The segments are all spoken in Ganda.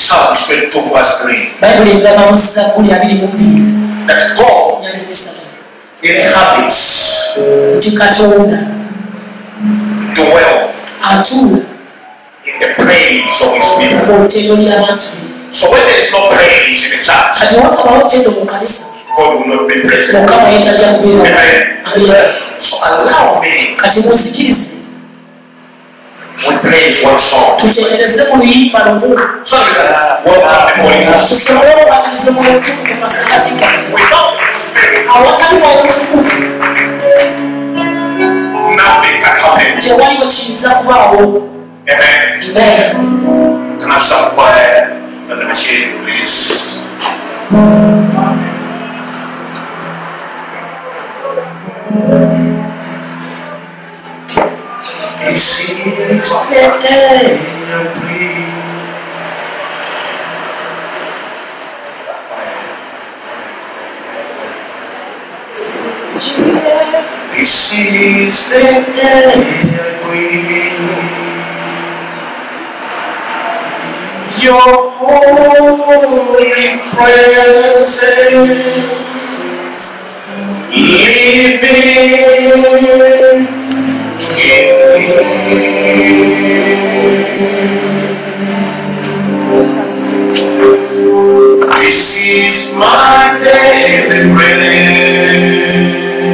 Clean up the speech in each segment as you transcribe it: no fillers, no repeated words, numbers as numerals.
Psalms 22 verse 3. Bayibuli egamba mu Zabbuli 22 That God inhabits nti Katonda dwells atuula in the praise of his people. mu ttendo ly'abantu be. So when there is no praise in the church, Kati watabawo ttendo mu kanisa God will not be present. Mukama yetajja kubeera. Amen. So allow me, Kati munzikirize we praise one song tutendereze mu luyimba lumu so we can welcome the Holy Ghost. tusobole obubatizo mu mutukuvu mu masekati gaffe. Without the Spirit, Awatali mwoyo mutukuvu nothing can happen. tewaliwo kiyinza kubaawo. Amen. Amen. Can I have some choir on the machine, please? This is the air I breathe. This is the air I breathe. Your holy presence living this is my daily bread.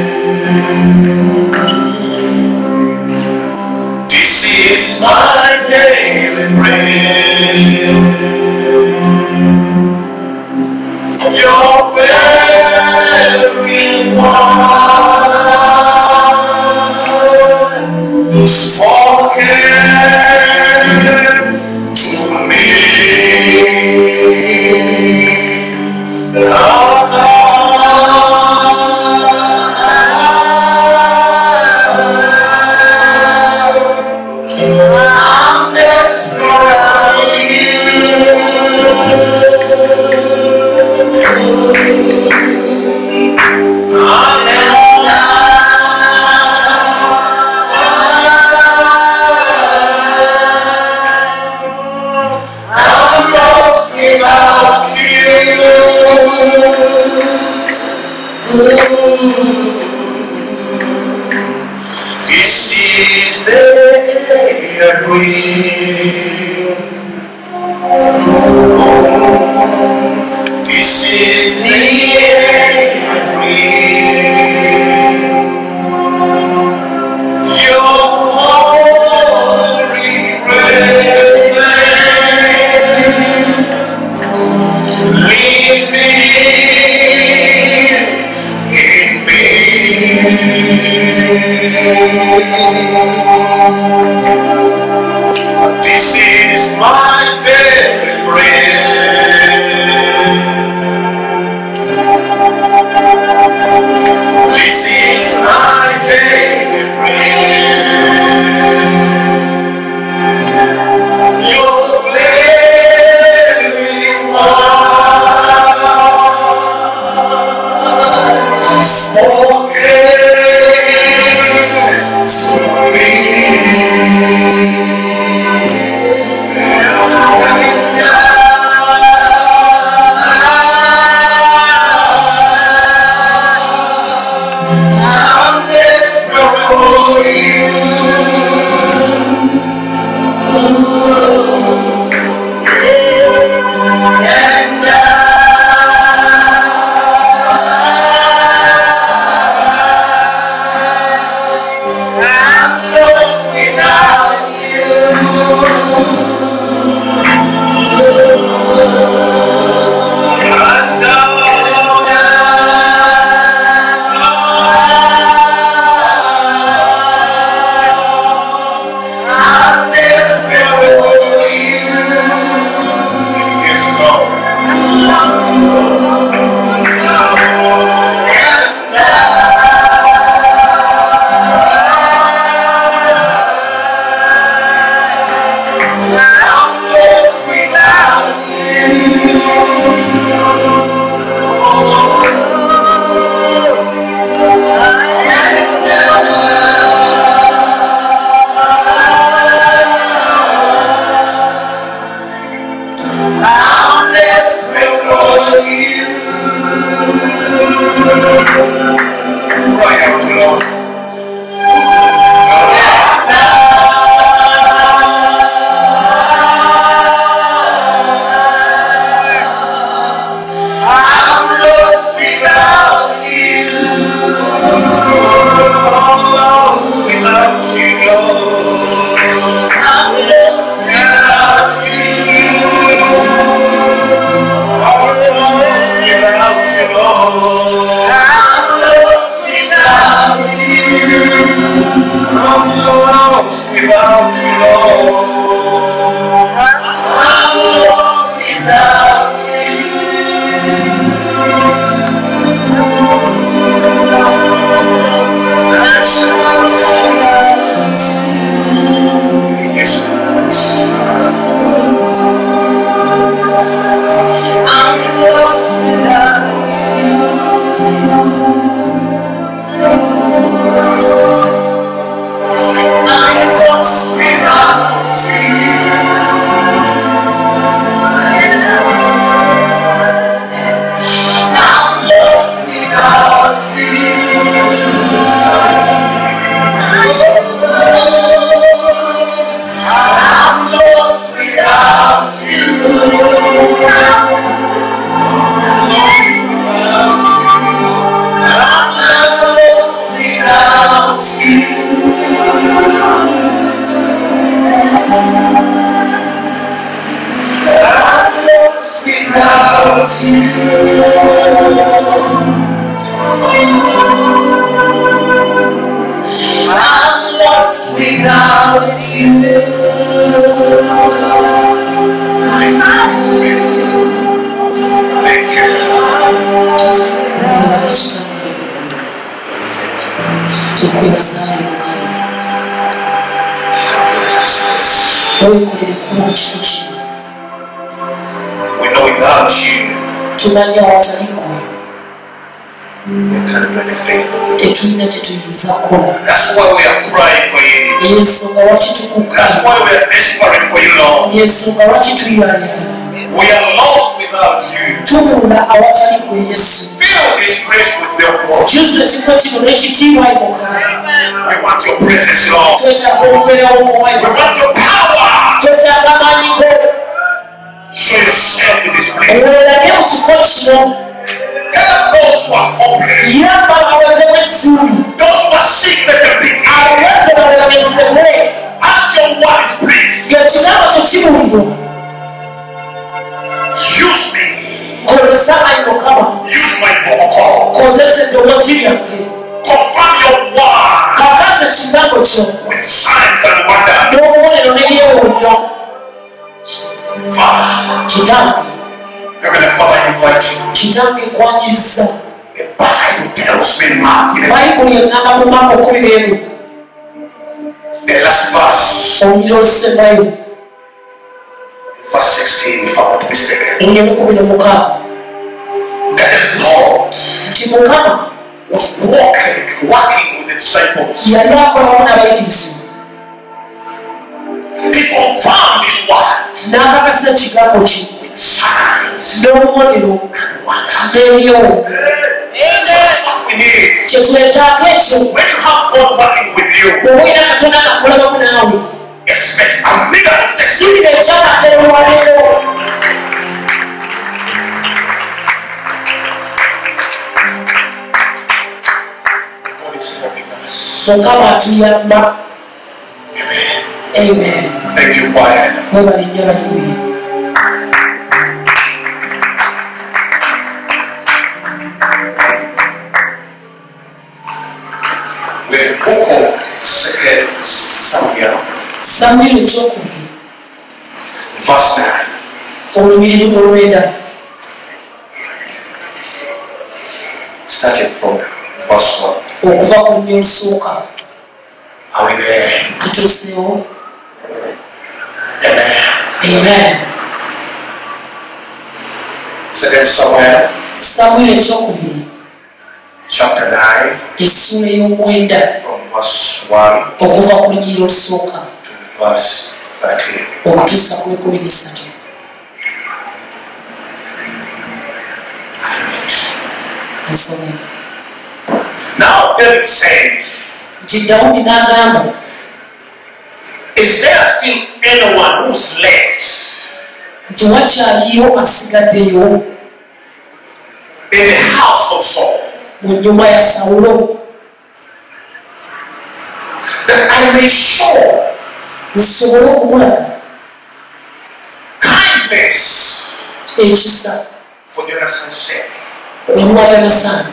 This is my daily bread. Your very word spoken to me. I'm desperate for I'm lost without This is the air I breathe. This is the air I breathe. Your holy presence living in me. This is my daily bread. This is my daily bread. Your living word spoken to me. We know without you, tumanya watali gwe we can't do anything. tetulina kyetuyinza kukola. That's why we are crying for you. Eyo ensonga lwaki tukuka. That's why we are desperate for you, Lord. Eyo ensonga lwaki tuyaayaana. We are lost without you. Tubula awatali gwe Yesu. Fill this place with your glory. Jjuza ekifo kino n'ekitiibwa Mukama. We want your presence, Lord. Twetaaga okubeerawo kw'omwoyo. We want your power. Twetaaga amaanyi go. Show yourself in this place. Weerage mu kifo kino. Help those who are hopeless. Yamba abawetemu essuubi. Those who are sick, let them be healed. Abalwadde balabesebwe. As your word is preached, Ekigambo kyo kibuulirwa. use me. Kozesa Ayi Mukama. Use my vocal cord. Kozesa eddoboozi lyange. Confirm your word Kakasa ekigambo kyo. with signs and wonders. N'obubonero n'ebyewuunyo. Father, Kitange. Heavenly Father, I invite you. Kitange nkwanyiriza. The Bible tells me, Mark, in Bayibuli eŋŋamba mu Maako 11. the last verse, Olunyiri olusembayo. verse 16, if I'm not mistaken, Olunyiri 16. that the Lord Nti Mukama was working with the disciples. yali akola wamu n'abayigiriza. He confirmed his word N'akakasa ekigambo kye. with signs N'obubonero and wonders. n'ebyewuunyo. So that's what we need. Kye twetaaga ekyo. When you have God working with you, Bw'oba olina Katonda ng'akola wamu naawe. expect a miracle. Sibira ekyakaddala olwaleero. God is helping us. Mukama atuyamba. Amen. Amen. Thank you, choir. Mwebale nnyo abayimbi. We're in the book of 2 Samuel, Samwiri ekyokubiri. verse 9. Olunyiri olw'enda. Starting from verse 1. Okuva ku lunyiri olusooka. Are we there? Tutuuseewo. Amen. Amen. 2 Samuel, Samwiri ekyokubiri. chapter 9, Essuula ey'omwenda. from verse 1 Okuva ku lunyiri olusooka. to verse 13. Okutuusa ku 13. Nsome. Now David says, Nti Dawudi n'agamba, is there still anyone who's left nti wakyaliyo asigaddeyo in the house of Saul, mu nnyumba ya Sawulo, that I may show nsobole okumulaga kindness ekisa for Jonathan's sake? ku lwa Yonasaani.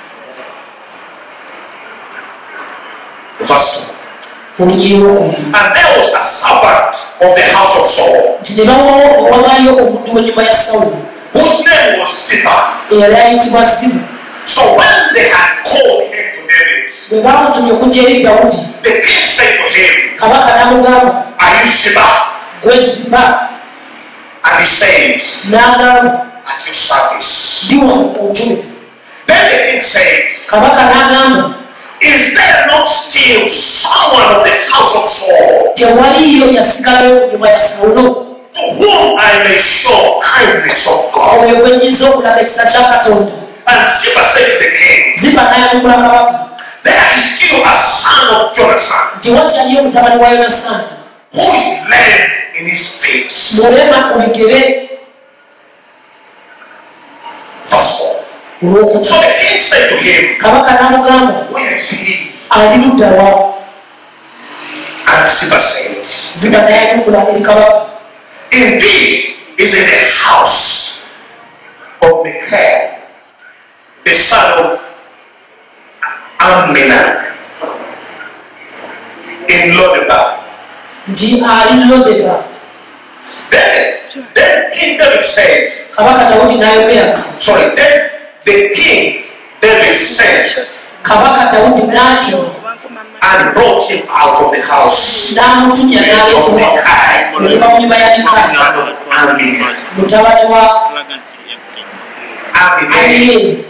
Verse 2. Olunyiri lwokubiri. And there was a servant of the house of Saul, Nti ne wabaayo omuddu w'ennyumba ya Sawulo whose name was Ziba. eyali ayitibwa Ziba. So when they had called him to David, Bwe baamutumya okujja eri Dawudi, the king said to him, kabaka n'amugamba, are you Ziba? gwe Ziba? And he said, N'agamba, at your service. ndi wano ontume. Then the king said, Kabaka n'agamba, is there not still someone of the house of Saul tewaliyo yasigalayo mu nyumba ya Sawulo to whom I may show kindness of God? oyo gwenyiza okulaga ekisa kya Katonda. And Ziba said to the king, Ziba n'ayanukula kabaka there is still a son of Jonathan nti wakyaliyo omutabani wa Yonasaani who is lame in his feet. mulema mu bigere. Verse 4. Olwokuna So the king said to him, kabaka n'amugamba where is he? ali ludda wa? And Ziba said, Ziba n'ayanukula eri kabaka indeed is in the house of Micaiah, the son of Amminadab, in Lodebar. nti ali Lodeba. Then King David said, Kabaka Dawudi n'ayogera nti then the king David sent kabaka Dawudi n'atuma and brought him out of the house n'amutumya of n'aleetebwa Micaiah, okuva mu nnyumba ya the Mikaya son of Amminadab. mutabani wa Amminadab, Amiyeri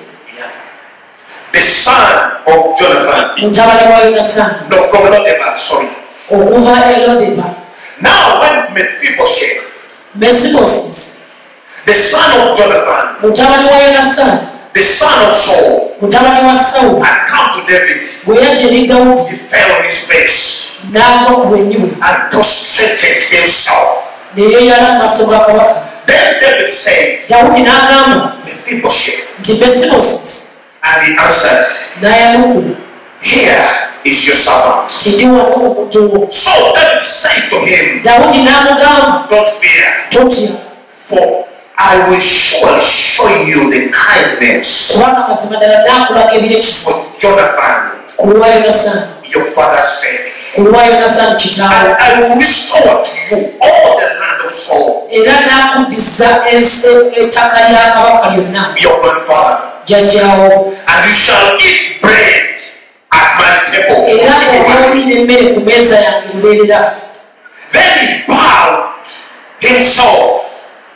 the son of Jonathan. mutabani wa Yonasaani No, from Lodebar, sorry. okuva e Lodeba. Now when Mephibosheth, Mesibosi the son of Jonathan, mutabani wa Yonasaani the son of Saul, mutabani wa Sawulo had come to David, bwe yajja eri Dawudi he fell on his face n'agwa ku bwenyi bwe and prostrated himself. ne yeeyala mu maaso ga kabaka. Then David said, Dawudi n'agamba Mephibosheth, nti Mesibosi and he answered, n'ayanukula here is your servant. nti ndi wano omuddu wo. So David said to him, Dawudi n'amugamba don't fear, totya for I will surely show you the kindness kubanga mazima ddala naakulaga ebyekisa for Jonathan, ku lwa Yonasaani your father's sake. ku lwa Yonasaani kitaawe And I will restore to you all the land of Saul, era n'akuddiza ettaka lya kabaka lyonna your grandfather, jjajjaawo and you shall eat bread at my table era continually. obawulira emmere ku mmeeza yange lubeerera. Then he bowed himself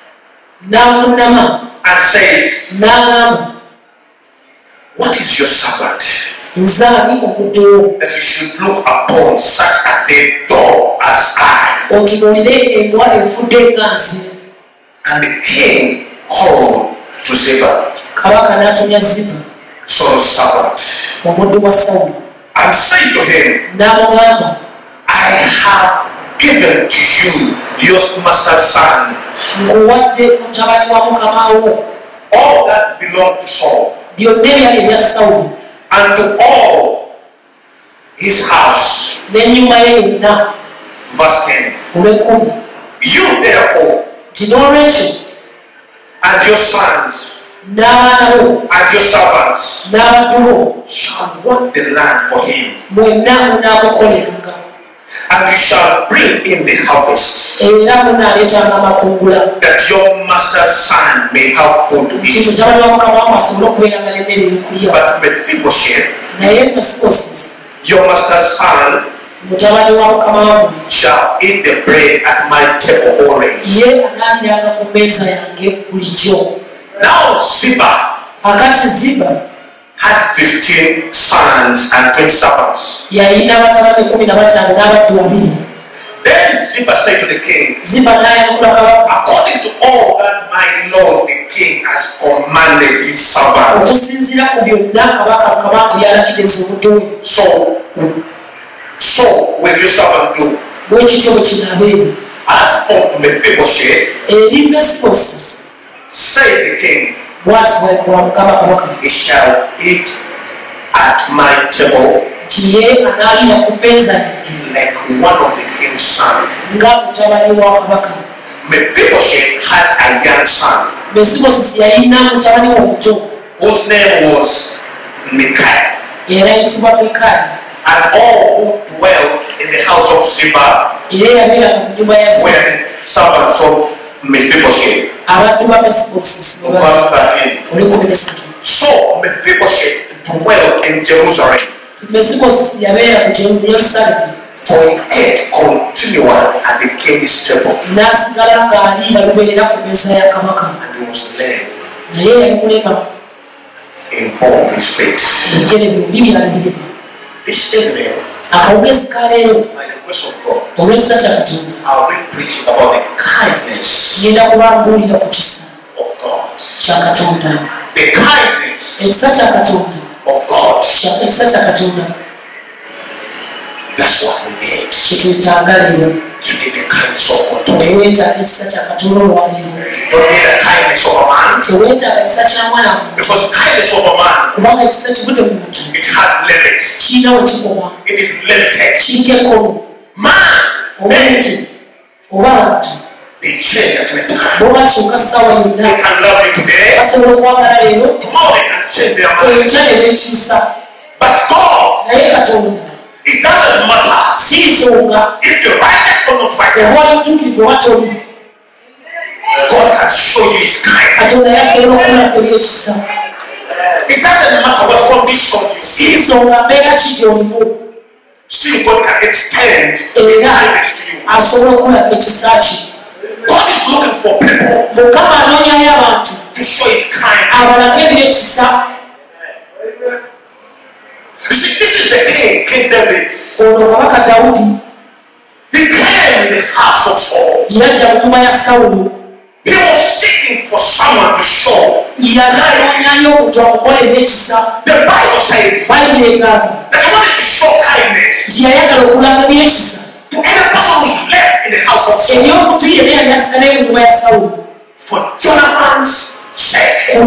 N'avuunama and said, n'agamba what is your servant nze ani omuddu wo that you should look upon such a dead dog as I? otunuulire embwa efudde nga nze. And the king called to Ziba, Kabaka n'atumya Ziba Saul's servant, omuddu wa Sawulo and said to him, n'amugamba I have given to you your master's son, nkuwadde mutabani wa mukama wo all that belonged to Saul, byonna ebyali ebya Sawulo and to all his house. n'ennyumba ye yonna. Verse 10. Olw'ekkumi You therefore nti n'olwekyo and your sons n'abaana bo and your servants n'abaddu bo shall work the land for him, mwenna munaamukoleranga and you shall bring in the harvest, era munaaleetanga amakungula that your master's son may have food to nti eat. mutabani wa mukama wamu asobole okubeeranga n'emmere y'okulya. But Mephibosheth, Naye Mesibosi your master's son, mutabani wa mukama wammwe shall eat the bread at my table always. ye anaaliranga ku mmeeza yange bulijjo. Now Ziba Akati Ziba had 15 sons and 20 servants. yalina batabani 15 n'abaddu 2. Then Ziba said to the king, Ziba n'ayanukula kabaka according to all that my lord the king has commanded his servant, okusinziira ku byonna kabaka mukama yalagidde omuddu we, so will your servant do. bwe kityo bwe kinaabeera. As for Mephibosheth, Eri Mesibosi said the king, bw'ati bw'agamba kabaka he shall eat at my table nti ye anaalira ku mmeeza yange like one of the king's sons. nga mutabani wa kabaka. Mephibosheth had a young son Mesibosi yalina mutabani we omuto whose name was Micaiah, era ayitibwa Mikaya, and all who dwelt in the house of Ziba era yabeeranga mu nnyumba ya were Ziba. the servants of Mephibosheth. Abaddu ba Mesibosi Verse 13. olw'ekkumi n'esatu. So Mephibosheth dwelt in Jerusalem, Mesibosi yabeera mu Yerusaalemi for he ate continually at the king's table, n'asigala ng'aliira lubeerera ku mmeeza ya kabaka, and he was lame naye yali mulema in both his feet. ebigere byombi byali birema. This evening, by the grace of God, I'll be preaching about the kindness of God. The kindness of God. That's what we need. You need the kindness of God today. You don't need the kindness of a man. Because kindness of a man, it has limits. It is limited. Man, they change at any time. They can love you today. Tomorrow they can change their mind. But God, it doesn't matter if you're righteous or not righteous. God can show you his kindness. It doesn't matter what condition you in. Still God can extend his kindness to you. God is looking for people to show his kindness. You see, this is the king, King David. He came in the house of Saul. He was seeking for someone to show. The Bible says that he wanted to show kindness to any person who's left in the house of Saul. For Jonathan's sake.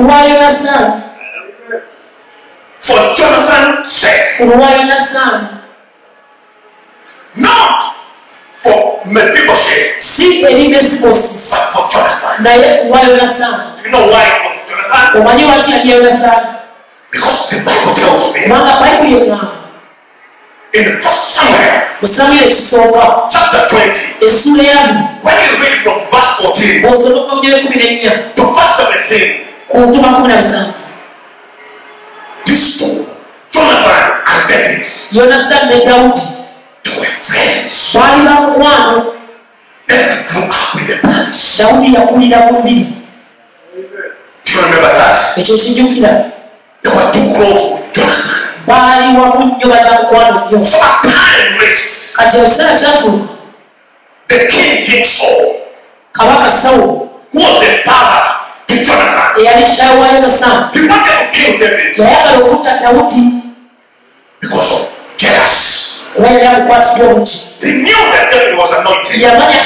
For Jonathan's sake. Not for Mephibosheth, but for Jonathan. Do you know why it was Jonathan? Because the Bible tells me in 1 Samuel chapter 20, when you read from verse 14 to verse 17, these two, Jonathan and David, they were friends. David grew up in the palace. Do you remember that? They were too close with Jonathan. So at time reached, the king Saul, who was the father to Jonathan, he wanted to kill David because of jealousy. They knew that David was anointed.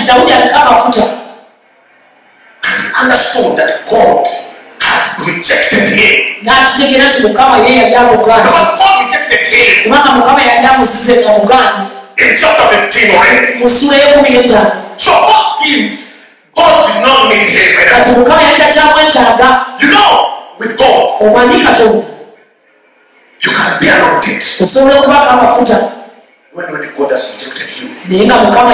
And he understood that God had rejected him. Because God rejected him in chapter 15 already. So God did not need him anymore. You know, with God, you can be anointed when God has rejected you.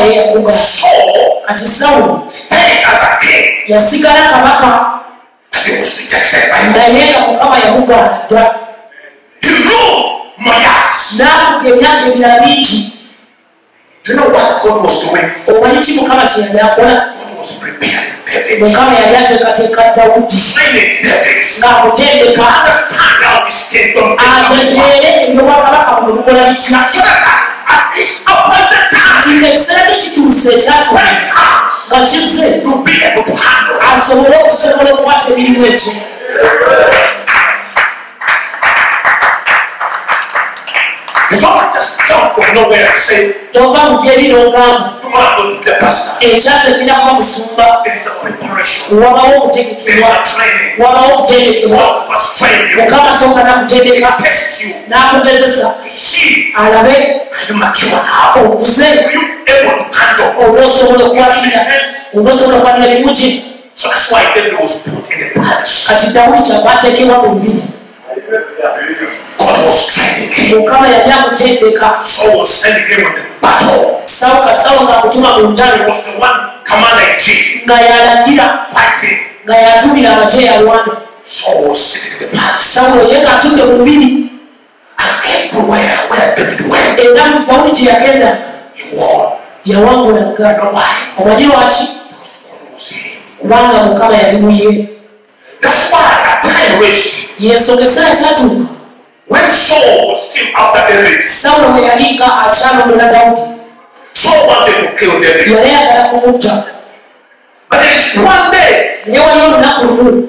Saul stayed as a king, but he was rejected by God. He ruled Mayath. Do you know what God was doing? God was preparing David, training David to understand how this kingdom so that at his appointed time, when it comes, you'll be able to handle it. You don't just jump from nowhere and say, tomorrow I'm going to be the pastor. It is a preparation. It is a training. God first train you. He tests you to see, are you mature now? Are you able to handle? So that's why David was put in the palace. God was training him. Saul was sending him on the battle. He was the one commander in chief, fighting. Saul was sitting in the palace. And everywhere where David went, he won. You know why? Because God was him. That's why at time reached, When Saul was still after David, Saulo bwe yalinga akyalondola Dawudi, Saul wanted to kill David. yali ayagala kumutta. But there is one day, Naye waliwo olunaku lumu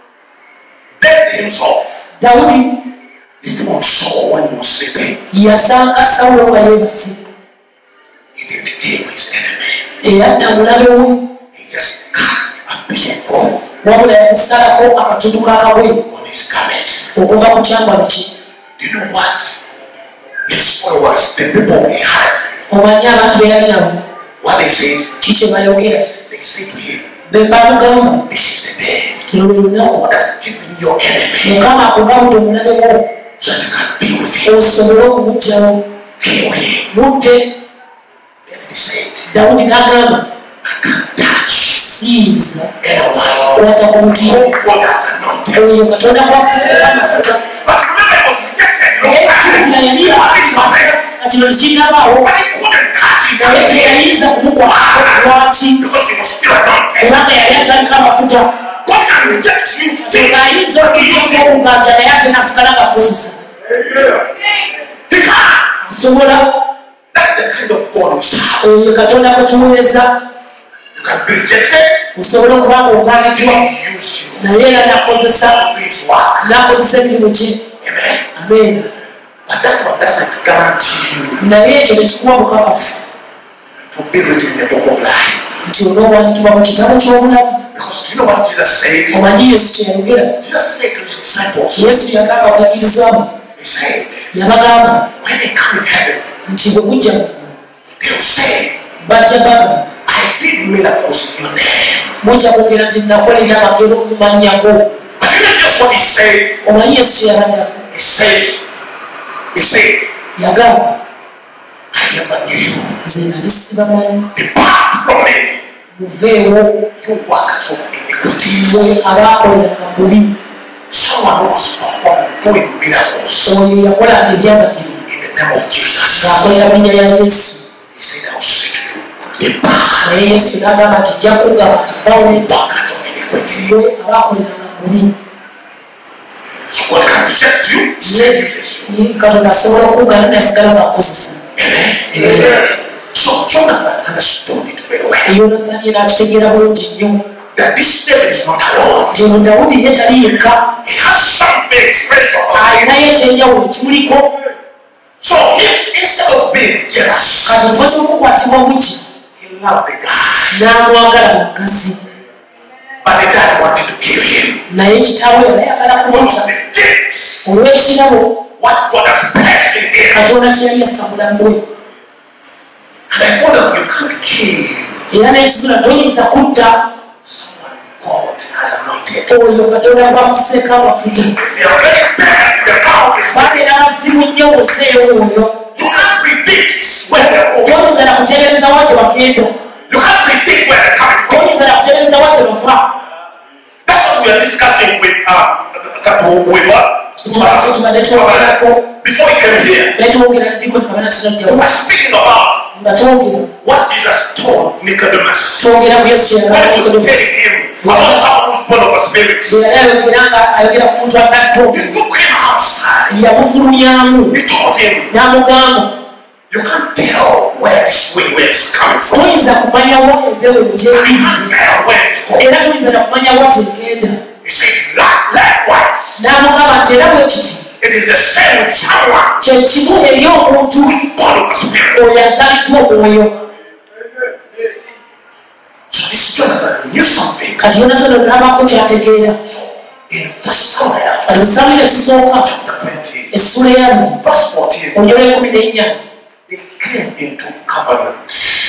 David himself, Dawudi he found Saul when he was sleeping. yasanga Sawulo nga yeebase. He didn't kill his enemy. Teyatta mulabe we, He just cut a piece of cloth wabula yamusalako akatundu k'akabwe on his garment. okuva ku kyambalo kye. Do you know what? His followers, the people he had, Omanyi abantu be yali nabo what they said? kiki bayogera? They said to him, Be bamugamba, this is the day kino lwe lunaku God has given your enemy Mukama akugabudde omulabe wo so that you can be with him. osobole okumuggyawo. Kill him. Mutte. David said, Dawudi n'agamba, I can't touch siyinza anyone kwata ku muti whom God has anointed. oyo Katonda gw'afuseeko amafuta. But remember, it was rejected. Naye kibugira yali nga kino tekinnabaawo, But he couldn't touch his naye hand teyayinza kumukwatako. Lwaki? because he was still anointed. Kubanga yali akyaliko amafuta. God can reject you still. Katonda ayinza okugyako ng'anja naye ate n'asigala ng'akozesa. He can. Asobola. That's the kind of God we serve. Oyo Katonda gwe tuweereza. You can be rejected, Osobola okuba still ng'ogaanibwa use you naye era n'akozesa, to do his work. n'akozesa emirimu gye. Amen. Amen. But that one doesn't guarantee you Naye ekyo tekikuwa bukakafu to be written in the book of life. nti onoowandiikibwa mu kitabo ky'obulamu. Because do you know what Jesus said? Omanyi Yesu kye yayogera? Jesus said to his disciples, Yesu yagamba abayigirizwa be, he said, yabagamba when they come in heaven, nti bwe mujja mu ggulu they'll say, bajja bagamba, I did miracles in your name. mujja kwogera nti nakolera amagero mu mannya go. But you know just what he said? Omanyi Yesu kye yabaddamu? He said, Yagamba, I never knew you. nze nali sibamanyi, Depart from me, muveewo you workers of iniquity. mwe abaakoleranga bubi. Someone who was performing, doing miracles Oyo yakolanga ebyamagero in the name of Jesus. ng'akolera mu linnya lya Yesu. He said, I will say to you, depart, Naye Yesu n'agamba nti jja kugamba nti vawo you workers of iniquity. mwe abaakoleranga bubi. So God can reject you, still uses you. Katonda asobola okugaana nasigala ng'akozesa. Amen. So Jonathan understood it very well. Yonasaani yena akitegeera bulungi nnyo That this David is not alone. nti ono Dawudi ye tali yekka, He has something special about him. alinayo ekyenjawulo ekimuliko. So instead of being jealous, Kati nfa ky'okukwatibwa buki he loved the guy. n'amwagala mwagazi, But the dad wanted to kill him. naye kitaawe yali ayagala Because kumutta of the gifts, olw'ekirabo what God has blessed in him. Katonda kye yali yassa mu bulamu bwe. And I found out you can't kill Era n'ekizula toyinza kutta someone God has anointed. oyo Katonda gwafuseeko amafuta. They are very bad in the foul. Babeera bazibu nnyo museewo oyo. You can't predict where they're going. Toyinza na kuteebereza wa gye bagenda, You can't predict where they're coming from. toyinza na kuteebereza wa gye bava. That's what we are discussing with what? Before he came here, we were speaking about what Jesus told Nicodemus when he was telling him about someone who's born of a spirit. He took him outside. He told him, you can't tell where this wind is coming from. You can't tell where it's going. He said, likewise, it is the same with someone who is born of a spirit. So this Jonathan knew something. So in 1 Samuel chapter 20, verse 14, they came into covenant.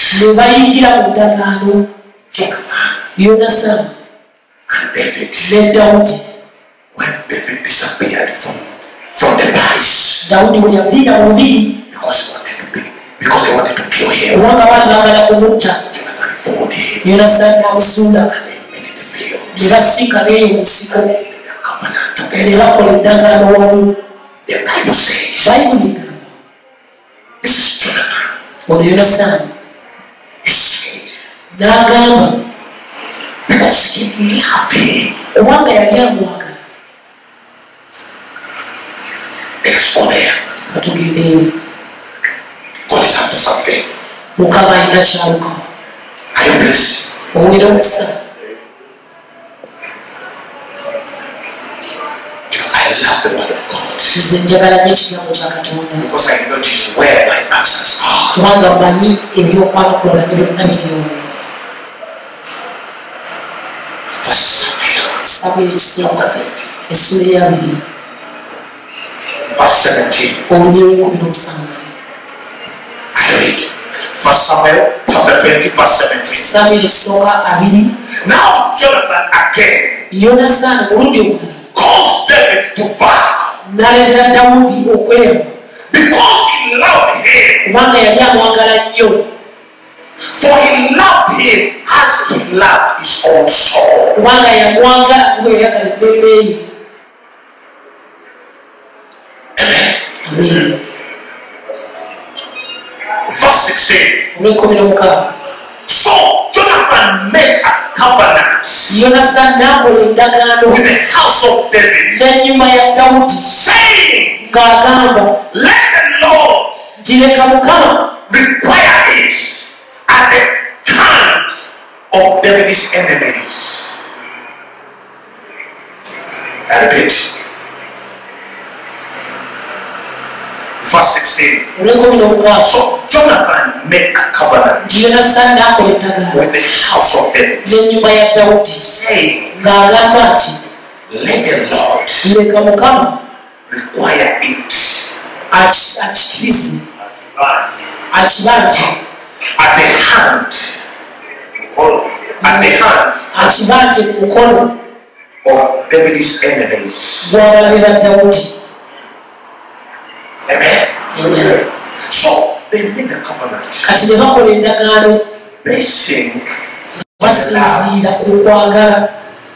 Jonathan and David. When David disappeared from the palace because they wanted to kill him, Jonathan followed him and they met in the field. And they made a covenant together. The Bible says, this is Jonathan. He said, because he loved him. go there. Katugende. God is after something. Mukama ina chaluka. Are you blessed? Owera okusa. I love the word of God. Nze njagala nnyo ekigambo kya Katonda. Because I notice where my answers are. Kubanga mmanyi ebyokwanukula byange byonna biri omwo. Samuel ekisooka essula eya 2. Verse 17. Olugero lw'17. I read. 1 Samuel chapter 20 verse 17. Samuel ekisooka 2. Now Jonathan again Yonasaani mulundi omulala caused David to vow. n'aleetera Dawudi okweyama. Because he loved him. Kubanga yali amwagala nnyo. For he loved him as he loved his own soul. Kubanga yamwagala bwe yayagala emmeme ye. Amen. Verse 16. Olw'16. So Jonathan made a covenant Yonasaani n'akola endagaano with the house of David, n'ennyumba ya Dawudi saying, ng'agamba let the Lord nti leka Mukama require it at the hand of David's enemies. I repeat. Verse 16. Olw'16. So Jonathan made a covenant nti Yonasaani n'akola endagaano with the house of David, n'ennyumba ya Dawudi saying, ng'agamba nti let the Lord leka Mukama require it akikirize akibanje at the hand akibanje ku mukono of David's enemies. gw'abalabe ba Dawudi. Amen. Amen. So they made a covenant Kati ne bakola endagaano basing basinziira ku kwagala.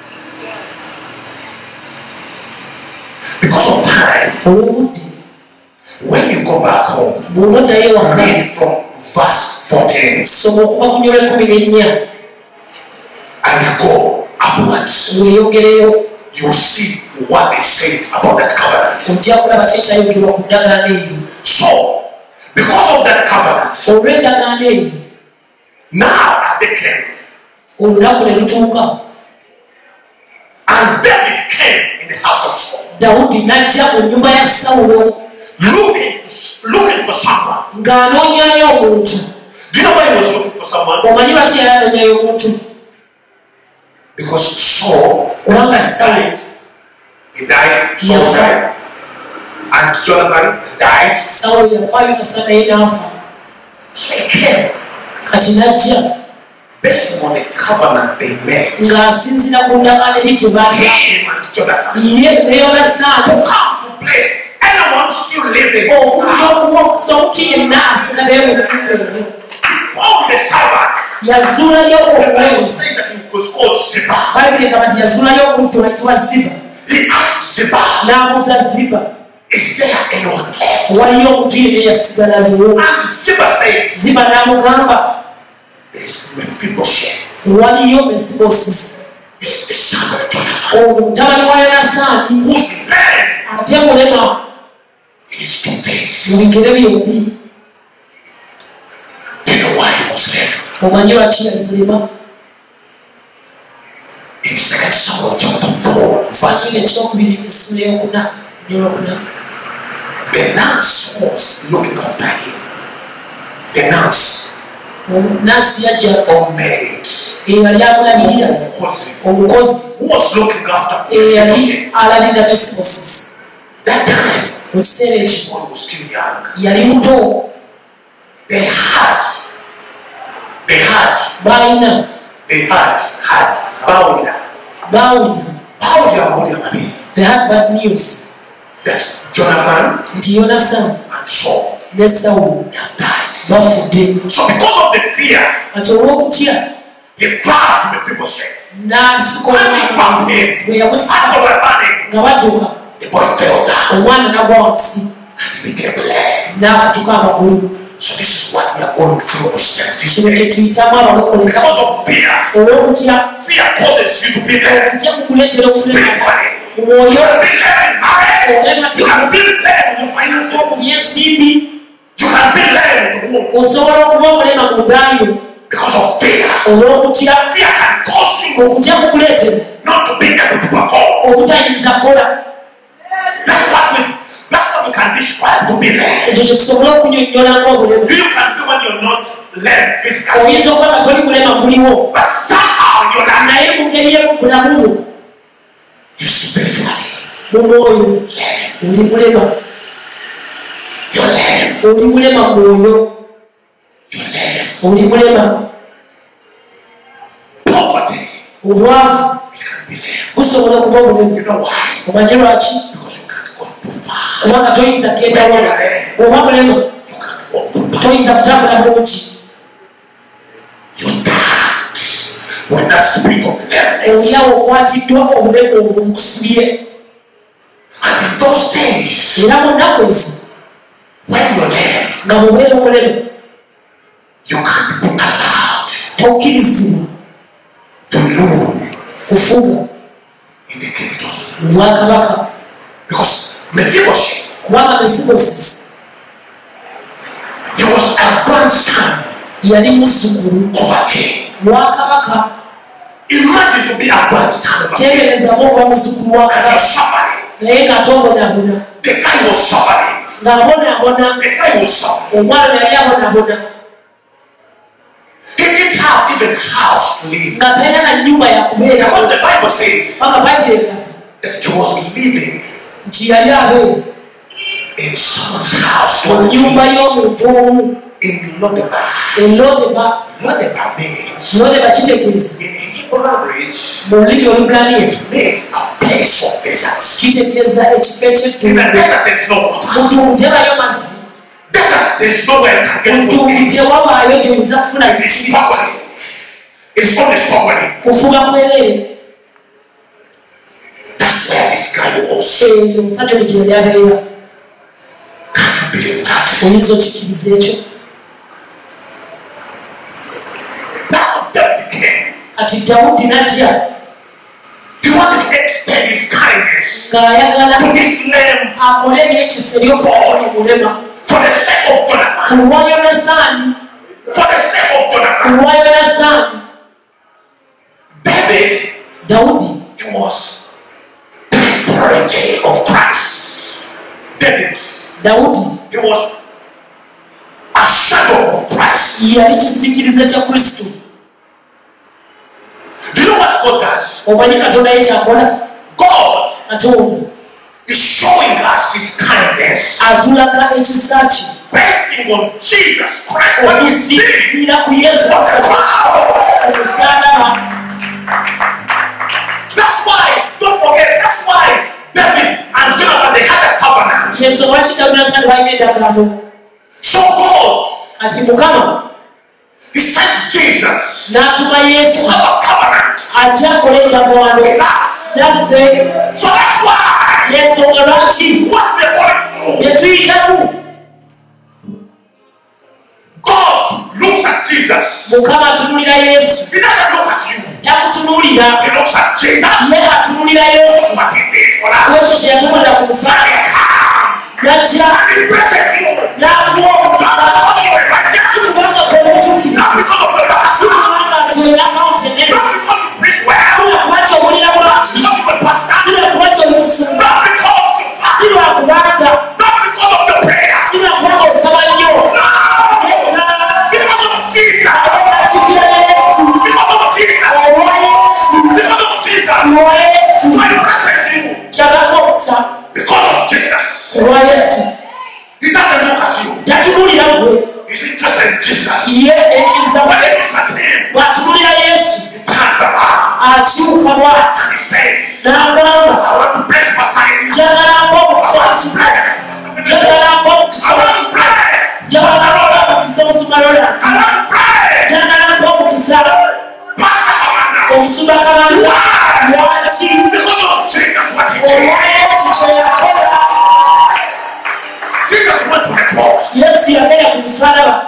because of time. Olw'obudde When you go back home, bw'onoddayo ewaka read from verse 14 soma okuva ku nnyolwa 14 and you go upwards. weeyongereyo You will see what they said about that covenant. ojja kulaba kyekyayogerwa ku ndagaano eyo. So, because of that covenant, Olw'endagaano eyo now they came, olunaku ne lutuuka and David came in the house of Saul, Dawudi n'ajja mu nnyumba ya Sawulo looking for someone. ng'anoonyayo omuntu. Do you know why he was looking for someone? Omanyi lwaki yali anoonyayo omuntu? Because Saul died. He died. Saul died. And Jonathan died. Sawulo yafa, Yonasaani naye n'afa. So he came Kati n'ajja based on the covenant they made. ng'asinziira ku ndagaano eri gye baali. Him and Jonathan Ye ne Yonasaani to come to place. Anyone still living. okujja okuwa okusa omuntu yenna asigaddeyo mu nnyumba eyo. He found the servant. Yazuulayo The Bible omuweereza. says that he was called Ziba. Bayibuli egamba nti yazuulayo omuddu ayitibwa Ziba. He asked Ziba, N'abuuza Ziba, is there anyone left? waliyo omuntu yenna eyasigalayo? And Ziba said, Ziba n'amugamba, there is Mephibosheth. waliyo Mesibosisi. He's the son of Jonathan, Ono mutabani wa Yonasaani who's lame ate mulema in his two feet. mu bigere byombi. Do you know why he was lame? Omanyi lwaki yali mulema? In 2 Samuel chapter 4, verse Samuel ekyokubiri essula eyokuna n'eyokuna. the nurse was looking after him. The nurse Nansi yajja or maid eyali amulabirira omukozi who was looking after eyali Mephibosheth. alabirira Mesibosisi. That time, Mu kiseera ekyo God was still young. yali muto. They had Balina bawulira they had bad news that Jonathan nti Yonasaani and Saul ne Sawulo have died. bafudde. So because of the fear, Kati olw'okutya he grabbed Mephibosheth. n'asika omwana bwe yamusika After we're running, nga badduka, the boy fell down omwana n'agwa wansi and he became lame. n'akutuka amagulu. So this is what we are going through Christians this Kino day. kye tuyitamu abalokole Because of fear. olw'okutya. Fear causes you to be there Okutya kukuleetera okulema spiritually. umwoyo You can be led in marriage. olema You can be led in finances. kubyesimbi You can be led in the womb. osobola okuba omulema mu ndayo Because of fear. olw'okutya Fear can cause you okutya kukuleetera not to be able to perform. obutayinza kola. That's what we can describe to be led. Ekyo kye tusobola okunnyonnyola ng'obulema. You can be when you're not led physically. Oyinza okuba nga toli mulema muliwo But somehow in your life, naye mu ngeri y'obulamu bwo you spiritually, mu mwoyo oli mulema. you're led. Oli mulema mu mwoyo You're led. oli mulema. Poverty, Obwavu it can be led. busobola okuba obulema. You know why? Omanye lwaki? Because you can't go too far. Kubanga toyinza genda wala. Oba mulema You can't walk too far. toyinza kutambula bulungi. You're tired when that spirit of learning. Olinawo okwatiddwa obulema obwo bukusibye. And in those days, Era mu nnaku ezo when you're led, nga mubeera omulema you can't be allowed tokkirizibwa to rule kufuga in the kingdom. mu bwakabaka. Because Mephibosheth, Kubanga Mesibosesi he was a grandson yali muzzukulu of a king. bwakabaka. Imagine to be a grandson of a king. Teeberezamu okuba muzzukulu wa And kabaka you're suffering. naye ng'ate obonaabona. The guy was suffering. Ng'abonaabona The guy was suffering. omwana yali abonaabona He didn't have even a house to live. nga talina na nnyumba yakubeeramu. Because the Bible says Kubanga Bayibuli egamba that he was living nti yali abeera in someone's house. mu nnyumba y'omuntu omu In Lodeba. elodeba. Lodeba means, Lodeba kitegeeza in Hebrew language, mu lulimi Olubulaniya it means a place of desert. kitegeeza ekifo In the eky'eddungu. desert, there is no water. Mu ddungu tebayo mazzi. Desert, there is nowhere you can Mu get food. ddungu tewabaayo gy'oyinza kufuna It is struggling. It's only struggling. kufuga bwereere. That's where this guy was. Eyo omusajja oyo gye yali abeera. Can you believe that? Oyinza okkiriza ekyo. Now David came. Kati Dawudi n'ajja He wanted to extend his kindness ng'ayagala to this lame akole ebyekisa eby'okukola obulema for the sake of ku Jonathan. lwa Yonasaani. For the sake of Ku Jonathan. lwa Yonasaani. David, Dawudi he was the protege of Christ. David, Dawudi he was a shadow of Christ. yali kisiikiriza kya Kristo. Do you know what God does? Omanyi Katonda ye kyakola? God Katonda is showing us his kindness, atulaga ekisa kye basing on Jesus Christ. What he did okusinziira ku Yesu for the Kristo crowd. omusaalaba. That's why, don't forget, that's why David and Jonathan, they had a covenant. Yesu lwaki Dawudi n'Yonasaani balina endagaano? So God, Kati Mukama he sent Jesus n'atuma to Yesu have a covenant ajja akola endagaano with us. naffe. So that's why Y'ensonga lwaki what we are going through, bye tuyitamu God looks at Jesus. Mukama atunulira Yesu. He doesn't look at you. Takutunuulira He looks at Jesus. ye atunulira Yesu. What he did for us. Kwekyo kye yatukolera ku And musaalaba. he come N'ajja and he blesses you. n'akuwa omukisa. Not because of your righteousness. Kubanga kola obutuukirivu. Not because of your Si background. kubanga nti olina akawunti ennene. Not because you preach well. Si lwakuba nti owulira Not bulungi. because you're a pastor. Si lwakuba nti oli musumba. Not because you fast. Si lwakubanga. Not because of your prayer. Si lwakubanga osaba nnyo. No. Yekka Because of Jesus. ajjukira Yesu. Because of Jesus. Olwa Yesu. Because of Jesus. Olwa Yesu. God blesses you. Kyabako okusa. Because of Jesus. Olwa Yesu. He doesn't look at you. Tatunulira gwe. He's interested in Jesus. Ye eyinza mu When he Yesu. looks at him, Bw'atunulira Yesu he turns around akyuka bw'ati and he says, n'agamba I want to bless Pastor Isaac. njagala mpa I omukisa want to omusumba. bless. Njagala mpa omukisa I want to omusumba. bless. Njagala mpa omukisa omusumba Roland. I want to bless. Njagala mpa omukisa Pastor Commander. omusumba Kabanda. Lwaki? Because of Jesus, what he Olwa did. Yesu kye yakola. Jesus went to the cross. Yesu yagenda ku musaalaba.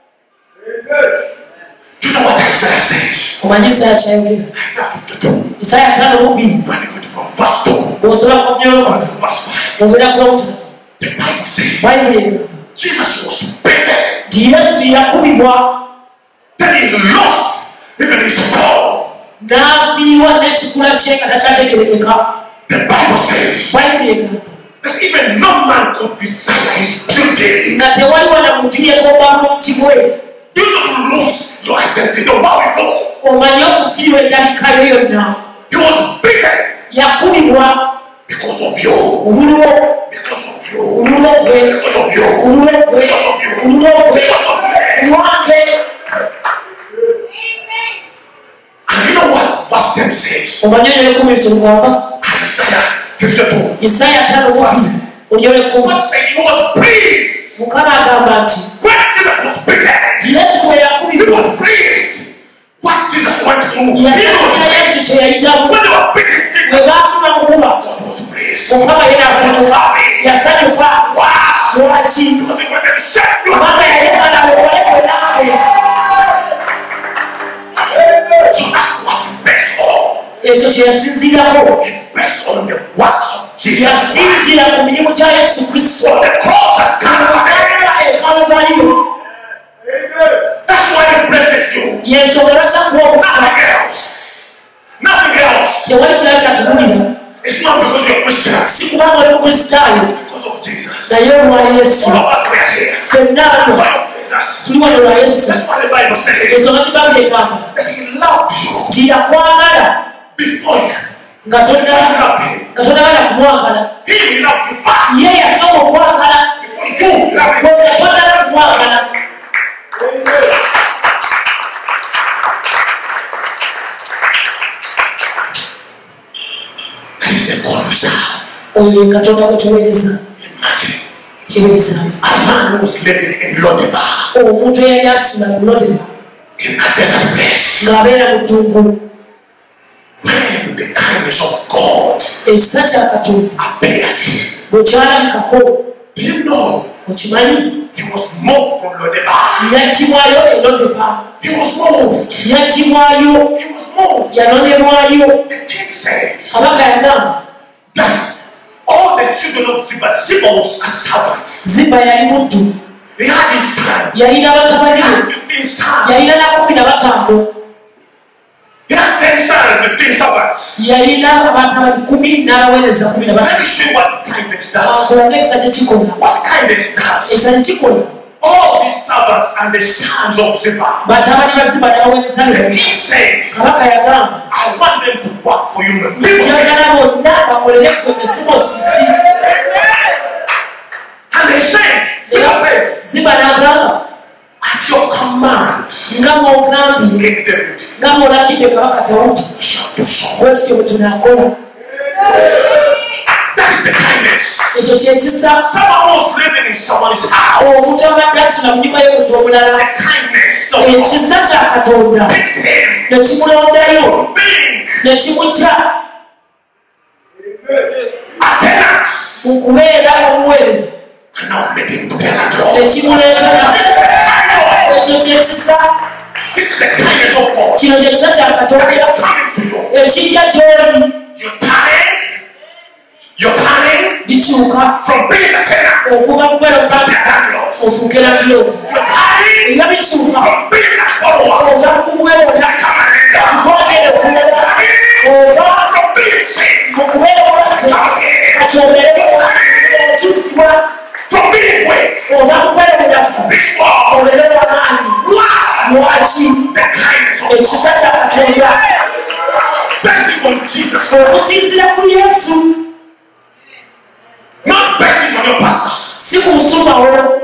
Do you know what Isaiah says? Omanyi Isaaya kyayogera? Isaiah 52. Isaaya 5:2. Benefit from verse 2. osobola kumyoka Come to verse 5. obera kwota The Bible says bayibuli Jesus was beaten. nti yesu yakubibwa Then he lost even his fall. n'afiirwa n'ekikula kye nga takyategerekeka. The Bible says Bayibuli egamba that even no man could desire his beauty. nga tewaliwo na muntu yeegomba bulungi bwe. You not lose your identity, the way we look. Omanye okufiirwa endabika yo yonna. He was beaten Yakubibwa because of you. olulwo Because of you. olulwo gwe Because of you. olulwo gwe Because of you. olulwo gwe Because of me. lwange. And you know what verse 10 says? Omanye olw'ekumi kyegamba Isaiah 52. Isaya 5 olw'ekumi. God said he was pleased Mukama agamba nti when Jesus was beaten. Yesu bwe He yakubibwa was pleased what Jesus went through. He yasanyuka was pleased. Yesu kye yayitamu. When they were beating Jesus, Bwe baakuba mukuba God was pleased. Mukama ye n'asanyuka. Yasanyuka Wow! lwaki? Because he wanted to set you Kubanga up. yayagala mukolekwe nange. So that's what he based on. Ekyo kye yasinziirako. He based on the works of Jesus. Yasinziira ku mirimu gya Yesu Kristo. On the cross that Calvary. Amusaalira e Kaluvaliyo. That's why he blesses you. Y'ensonga lwaki omusa. Nothing else. Nothing else. Tewali kirala kyatubulira. It's not because you're Christian. Si kubanga oli mukristaayo Because of Jesus. naye olwa Yesu. All of us were here. Ffenna Because wano of Jesus. tuli wano lwa Yesu. That's why the Bible says Ensonga kye Bayibuli egamba that he loved you nti yakwagala before you. nga tonnagala kumwagala. He loved you first Ye yasooka okwagala before you loved him. bwe nga tonnagala kumwagala. That is a God we serve. Oyo ye Katonda gwe tuweereza. Imagine Tebereza a man who was living in Lodibar, omuntu eyali asula mu Lodeba in a desert place, ng'abeera mu ddungu. when the kindness of God Ekisa kya Katonda appeared. bwe kyalabikako Do you know okimanyi he was moved from Lodibar? yaggibwayo e Lodeba. He was moved. Yaggibwayo He was moved. yanonerwayo. The king said Kabaka yagamba that all the children of Ziba was a servant. Ziba yali muddu. He had his son. Yalina He batabani had be. 15 sons. Yalina na 15. He had 10 sons and 15 servants. Yalina batabani 10 n'abaweereza 15. Let me show you what kindness does. Kulage ekisa kye kikola. What kindness does. Ekisa kye kikola. All these servants and the sons of Ziba. Batabani ba Ziba n'abaweereza The be. king said, Kabaka yagamba I want them to work for you. People said, njagala bonna bakolere gwe mesiba osisi. and they said, Ziba said, Ziba n'agamba at your command, nga mwogambye King David, nga mwolagidde Kabaka Dawudi we shall do so. bwe tutyo bwe tunaakola. That is the kindness. Ekyo kyekisa Someone was living in someone's house. omuntu abadde asula mu nnyumba y'omuntu omulala. The kindness of God Ekisa kya Katonda picked him ne kimulondayo from being ne kimutta a tenant mu kubeera omuweereza and now making to be an adult. ne kimuleetera. This is the kind of, Ekyo kyekisa. this is the kindness of God Kino kyekisa kya that Katonda is coming to you. ekijja gy'oli You're turning bikyuka from being a tenant okuva mu kubeera to be omupakisa an adult. ofuuke landlord. You're turning Era bikyuka from being a borrower ova kumwewona to become a lender. tukogere okulala Turning ova from being sick mu kubeera omulwadde kati obeere okyusibwa from being weak. ova mu kubeera omunafu Be strong. obeere ow'amaanyi. Wow. Lwaki? The kindness of God. Ekisa kya Katonda Blessing on Jesus. okusinziira ku Yesu Not blessing on your pastor. si ku busumawo,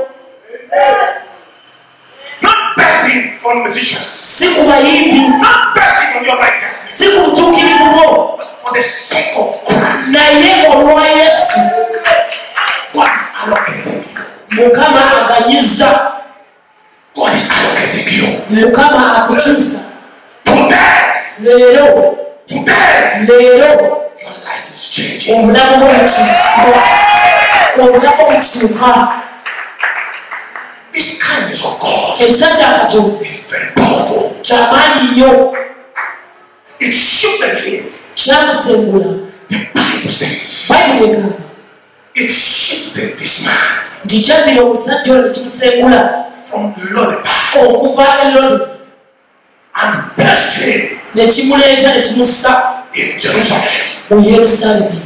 Not blessing on musicians. si ku bayimbi, Not blessing on your righteousness. si ku butuukirivu bwo, But for the sake of Christ, naye olwa Yesu God is allocating you. Mukama aganyiza. God is allocating you. Mukama akukyusa. Today, Leero your life is changing. obulamu bwo bukyusibwa, obulamu bukyuka. This kindness of God Ekisa kya Katonda is very powerful. kyamaanyi nnyo, It shifted him. kyamusengula. The Bible Bible says Bible it shifted this man dijadde omusajja oyo kimusengula from Lodebar okuva e Lodebar and placed him ne kimuleeta ne kimussa in Jerusalem. mu Yerusaalemi.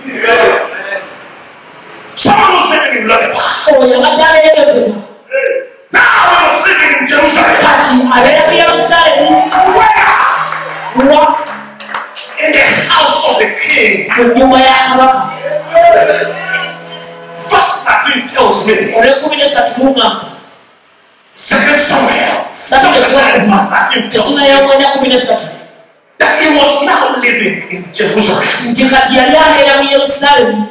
Someone was living in Lodebar. Oyo abadde abeera e Lodebar. Now he was living in Jerusalem. Kati abeera mu Yerusaalemi. Wa In the house of the king. mu nnyumba ya kabaka. Verse 13 tells me. Olw'ekumi n'esatu mugamba. 2 Samuel. Samuel essula ya mwenda 13. That he was now living in Jerusalem. Nti kati yali abeera mu Yerusaalemi.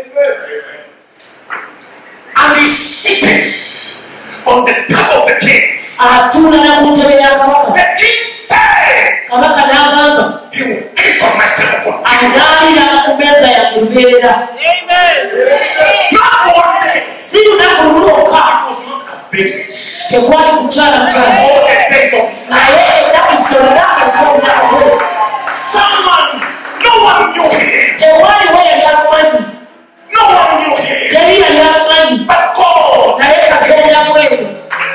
And he seated on the top of the king. Atuula na ku ntebe ya kabaka. The king said, Kabaka n'agamba he will eat on my table continually. anaalira ku mmeeza yange lubeerera. Not for one day. Si lunaku lumu lwokka. It was not a visit. Tekwali kukyala mukyala. All the days of his life. Naye ennaku zonna ez'omunaku gwe. Someone, no one knew him. Tewaliwo yali amumanyi. No one knew him. Teri yali amumanyi. But God. Naye Katonda mwene.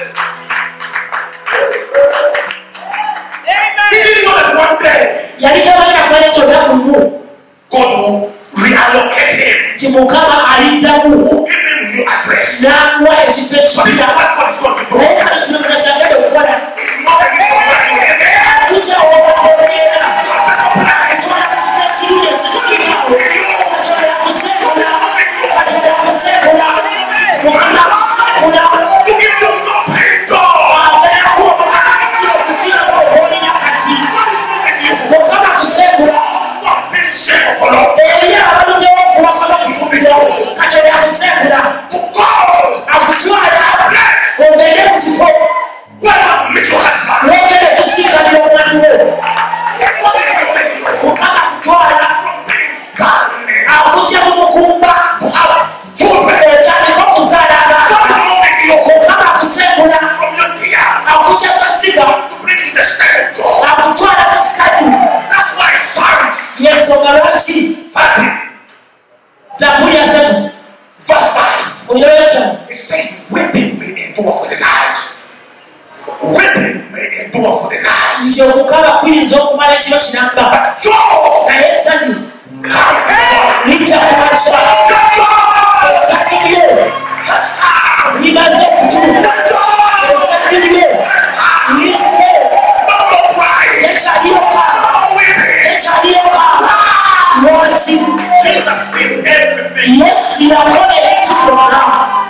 He didn't know that one day Yali tamanyi nakumanya nti olunaku lumu. God will reallocate him. Nti Mukama aliddamu. Will give him new address. N'amuwa ekifo But this is ekipya. what God is going to do. Naye kati kino kino kyagenda okukola. He's not taking from where you live. Kujja obatereera. You are better plan. Atwala mu kifo ekirungi ekisigawo. Katonda akusengula. Katonda akusengula. Mukama akusengula. To give you no pain, God. Abeerako obumanyi okusinga obwolina kati. God is moving you. Mukama akusengula. Not being shame for Lord. Eri abaluddewo okuwasala okufubira. Katonda akusengula. To go. Akutwala. Ogende mu kifo. Why not meet your husband? Wogende kusiikanira omwami wo. God is moving you. Mukama akutwala. From being barren. Akugya mu mukumba. Children. Otandika okuzaala abaana. God is moving you. Mukama akusengula. From your tear. Akugya masiga. To bring you to the state of God. Akutwala mu ssanyu. That's why Psalms Y'ensonga lwaki 30 Zabbuli 3 verse 5. oyoleta It says, weeping may endure for the night. Weeping may endure for the night. nti okukaaba kuyinza okumala ekiro kinamba But joy naye essanyu comes in the morning. lijja kumakya. Your joy Essanyu lyo has come. limaze okutuuka. Your joy Essanyu lyo has come. lisse. No more crying. Tekyaliyo No kaaba. more weeping. Tekyaliyo kaaba. Lwaki? Jesus did everything Yesu yakola ebintu byonna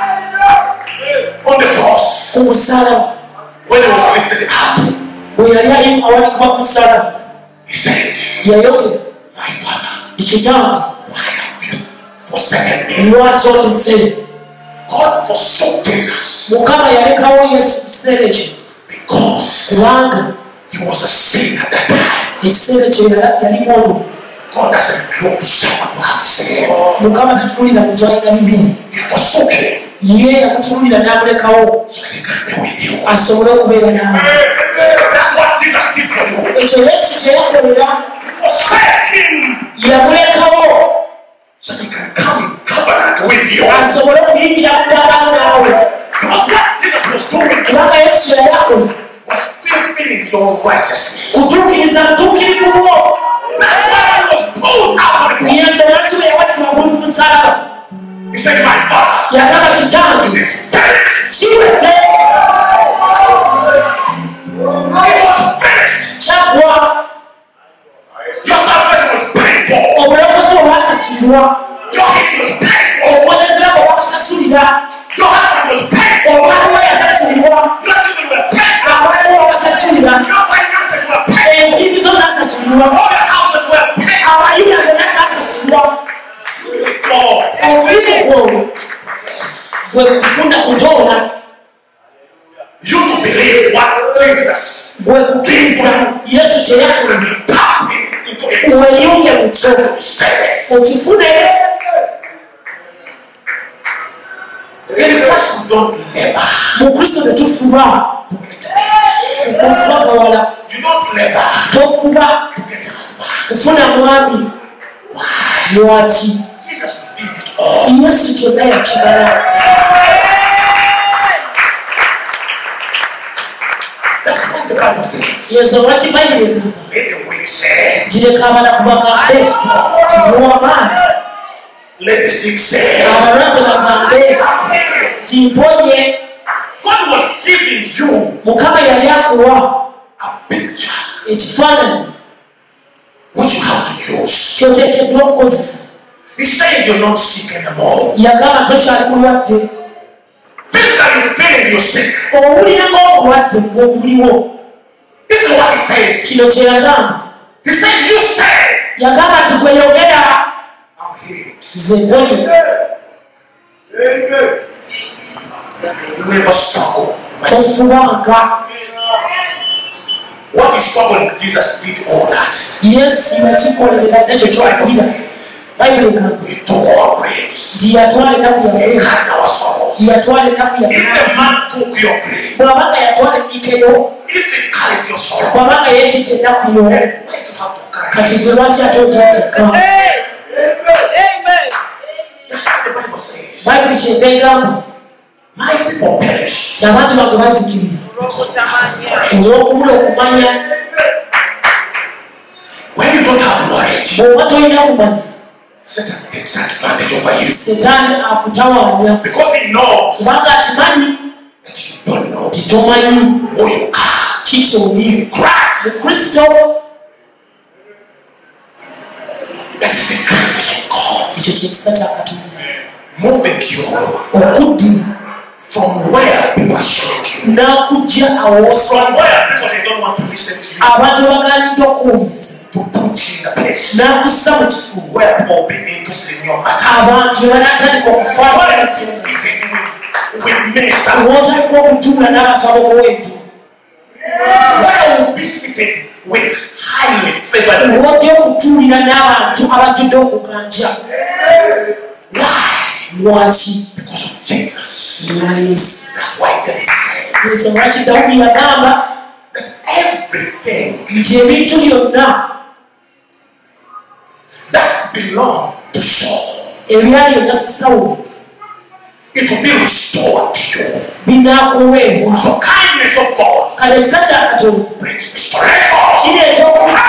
on the cross. ku musalaba. When he was lifted up, Bwe yali awanikibwa ku musalaba he said, yayogera my Father, nti kitange why have you forsaken me? lwaki olese. God forsook Jesus Mukama yalekawo Yesu mu kiseera ekyo because kubanga he was a sinner at that time. ekiseera ekyo yali mwono. God doesn't look to someone to have sin. Mukama tatulira muntu alina bibi. He forsook him Ye yakutulira n'amulekawo so that he can be with you. asobole okubeera nawe. That's what Jesus did for you. Ekyo Yesu kye yakolera. He forsake him Yamulekawo so that he can come in covenant with you. asobole okuyingira mu ndagaano naawe. Because what Jesus was doing Kubanga Yesu kye yakola was fulfilling your righteousness. kutuukiriza butuukirivu bwo. That's why he was pulled out of the cross. Yesu lwaki bwe yawanikibwa waggulu ku musalaba He said, my Father, yagamba kitange it is finished. kiwedde. It was finished. Kyaggwa. Your salvation was paid for. Obulokozi obwasasulirwa. Your healing was paid for. Okuwonyezebwa kwe bakusasulira. Your husband was paid for. Omwana we yasasulirwa. Your children were paid for. Abaana bo basasulira. Your finances were paid Ensimbi zo zasasulirwa. for. All your houses were paid Amayumba gonna gasasulirwa. for. Omulimu gwo gwe kufuna kutonda. You to believe what Jesus Gwe kukkiriza Yesu kye yakola. and you tap into it. Weyunge mu kyo. You say it. Okifune. In Christ we don't labor Mu Kristo tetufuba to get a okubagawala. You don't labor Tofuba to get a husband. kufuna mwami. Why? lwaki Jesus did it all. yesu kyonna yakibala. That's what the Bible says. yesu lwaki bayibuli egamba Let the weak say, gireka abanafu bagambe ti ndi w'amaanyi. let the sick say, abalwadde bagambe I'm healed. ti mponye. God was giving you mukama yali akuwa a picture ekifaananyi which you have to use. kyoteekeddwa okukozesa. He's saying you're not sick anymore. yagamba tokyali mulwadde. Physically feeling you're sick. owulira ng'obulwadde bwobuliwo. This is what he said. kino kye yagamba. He said, you say, yagamba nti gwe yogera I'm healed. nze mponye. Never struggle. tofubanga. What is struggling? Jesus did all that. yesu yakikolerera nakyo The Bible kyokubira. says, bayibuli egamba we took our graves. nti yatwala ennaku He yaffe. carried our sorrows. yatwala ennaku If the yaffe. man took your grave, bw'abanga yatwala ennyikeyo. if he carried your sorrow, bw'abanga yeetikka ennaku yo. why do you have to carry kati it? gwe lwaki ate oteetikka. That's what the Bible says. bayibuli kyeva egamba My people perish abantu bange bazikirira because they have knowledge. olw'okubula okumanya. When you don't have knowledge, bw'oba tolina kumanya Satan takes advantage over you setaani akutawaanya because he knows kubanga akimanyi that you don't know titomanyi who you are. kikyoli. Christ, mu kristo that is the kindness of God, ekyo kyekisa kya katonda moving you okuddira from where people are showing you, n'akujja awooswa from where people they don't want to listen to you, abantu baganidde okuwuliriza to put you in a place n'akussa mu kifuba where people will be interested in your matter. abantu banatandika God okufaanana is busy with ministers. wotandika okutuula n'abantu ab'omuwendo Where will be seated with highly favored. wojja okutuulira n'abantu abajjudde okuganja. Why? lwaki? Because of Jesus. lwa yesu. That's why David said yesu lwaki dawudi yagamba that everything nti ebintu byonna that belonged to Saul, ebyali ebya sawuli it will be restored to you. binaakuweebwa. So kindness of God kale ekisa kya katonda brings restoration. kireeta okufa.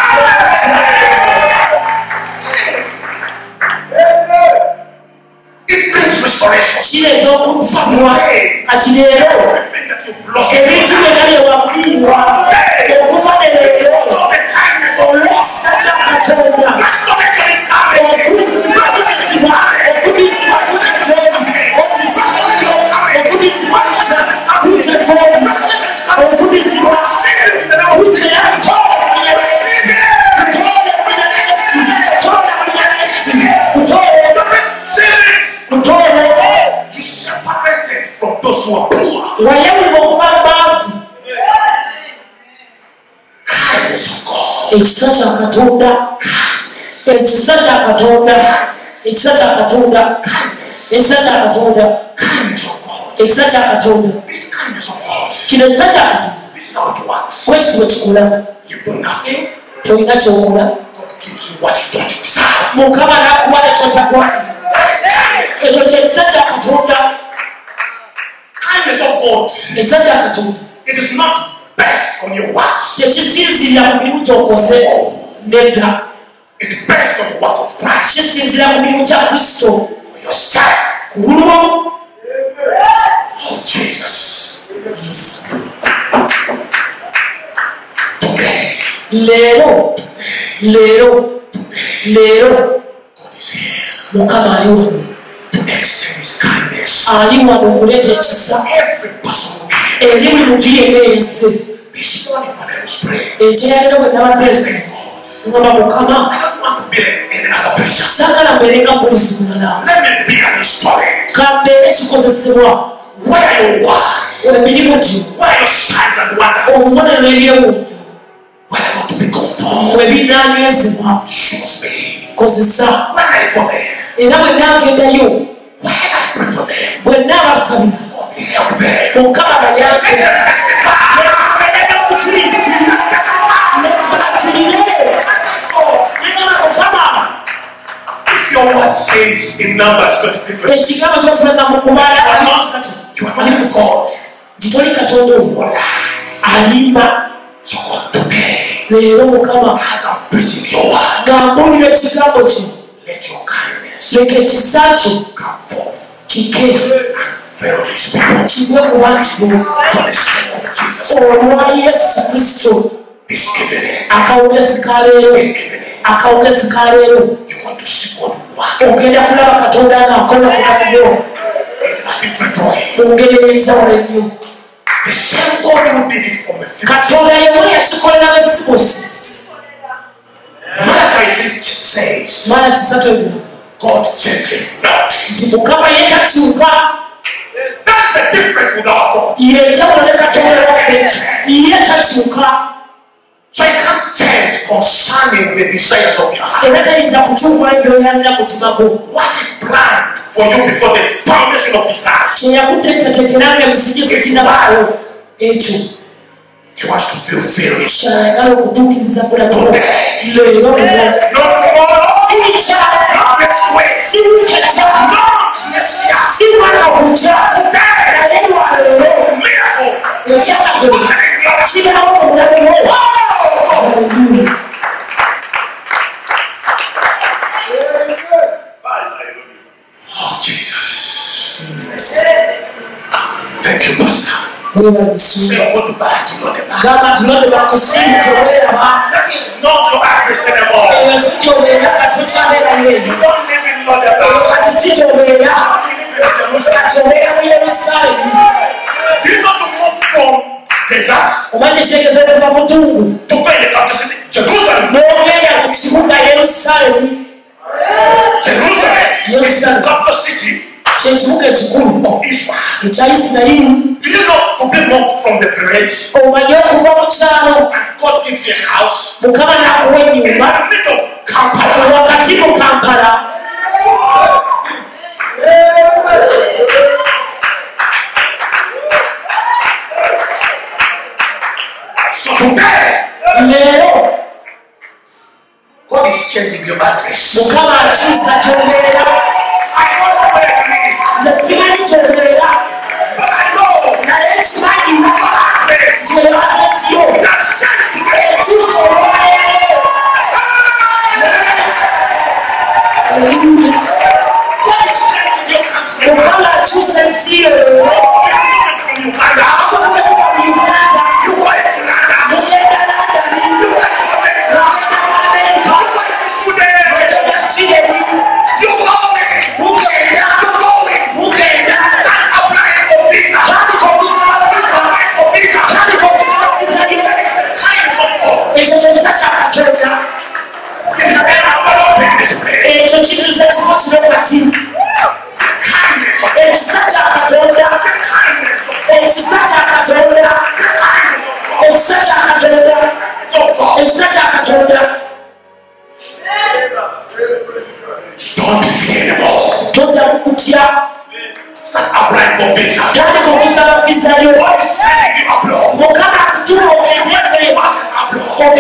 It brings restoration. kireeta okuddizibwa. kati leero Everything that you've lost, ebintu byonna bye wafiirwa okuva ne leero all the kindness of olw'ekisa kya katonda restoration is coming. okuddizibwa kudizibwa okuddizibwa kuteteri okuddizibwa kutya kuteteri okuddizibwa kuterato You separated from those who are poor. wayawulibwa okuba baavu. Kindness of God. ekisa kya katonda ekisa kya katonda ekisa kya katonda ekisa kya katonda Kindness of God. ekisa kya katonda This kindness of God. kino ekisa kya katonda This is how it works. bwekiti bwe kikola. You do nothing. tolina kyokola God gives you what you don't deserve. mukama n'akuwa nekyotagwanira. That is kindness. ekyo kyekisa kya katonda. Kindness of God. ekisa kya katonda It is not based on your works. tekisinzirira mu mirimu gyokoze nedda. It's based on the work of Christ kisinzira mu mirimu gya kristo for your sake. ku lulwo Oh, Jesus. yesu. Today, leero leero leero God is here mukama ali wano to extend His kindness. ali wano okuleeta ekisa Every person who came eri buli muntu yenna yense. this morning when I was praying, ekyalero bwe nabadde said, God, ngamba mukama I don't want to be like any other preacher. saagala mbeere nga mulizi mulala Let me be an instrument kambeere kikozesebwa where your words, emirimu gyo where your signs and wonders, obubonero n'ebyewuunyo where I want to be conformed. bwe binanywezebwa Shows me kozesa. when I go there, era bwe naagendayo when I pray for them, bwe naabasabira God help them. mukama bayambe Let them testify. era okutulizi nebabatirire Oh, negamba mukama if your says in Numbers 23, you are not God. So God today, as I'm preaching your word, let your kindness come forth and fill these people for the sake of Jesus. This evening, you want to see God work in a different way. The same God who did it for me. Malachi says, God changes not. That's the difference with our God. So I can't change concerning the desires of your heart. What he planned for you before the foundation of this earth. He wants to fulfill it. Today. Not tomorrow. Not next week. Not next year. Today. Oh, Jesus. Thank you, Pastor. Say goodbye to Lord. That is not your address anymore. You don't live in Lord. You live in Jerusalem. Do you not move from desert to go in the capital city, Jerusalem? Jerusalem is the capital city of Israel. Do you know to be moved from the village and God gives you a house in the middle of Kampala? So today, God is changing your address. I don't know where you live, but I know your address that's changed today. God is changing your country. You're moving from Uganda. You're going to London. You're going to America. You're going to Sudan. You're going. And applying for visa. Applying for visa. That is the kindness of God. It is enveloping this place. Don't fear anymore. Start applying for visa. God is sending you abroad. When you work abroad,